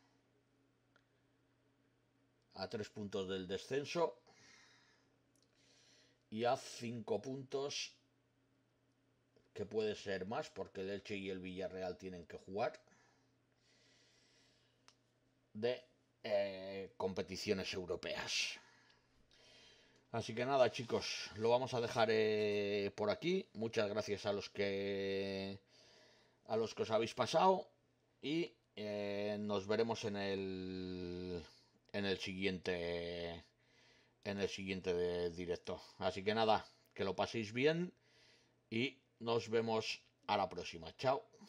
a 3 puntos del descenso y a 5 puntos, que puede ser más porque el Elche y el Villarreal tienen que jugar, de competiciones europeas. Así que nada, chicos, lo vamos a dejar por aquí. Muchas gracias a los que os habéis pasado y nos veremos en el siguiente directo. Así que nada, que lo paséis bien y nos vemos a la próxima. Chao.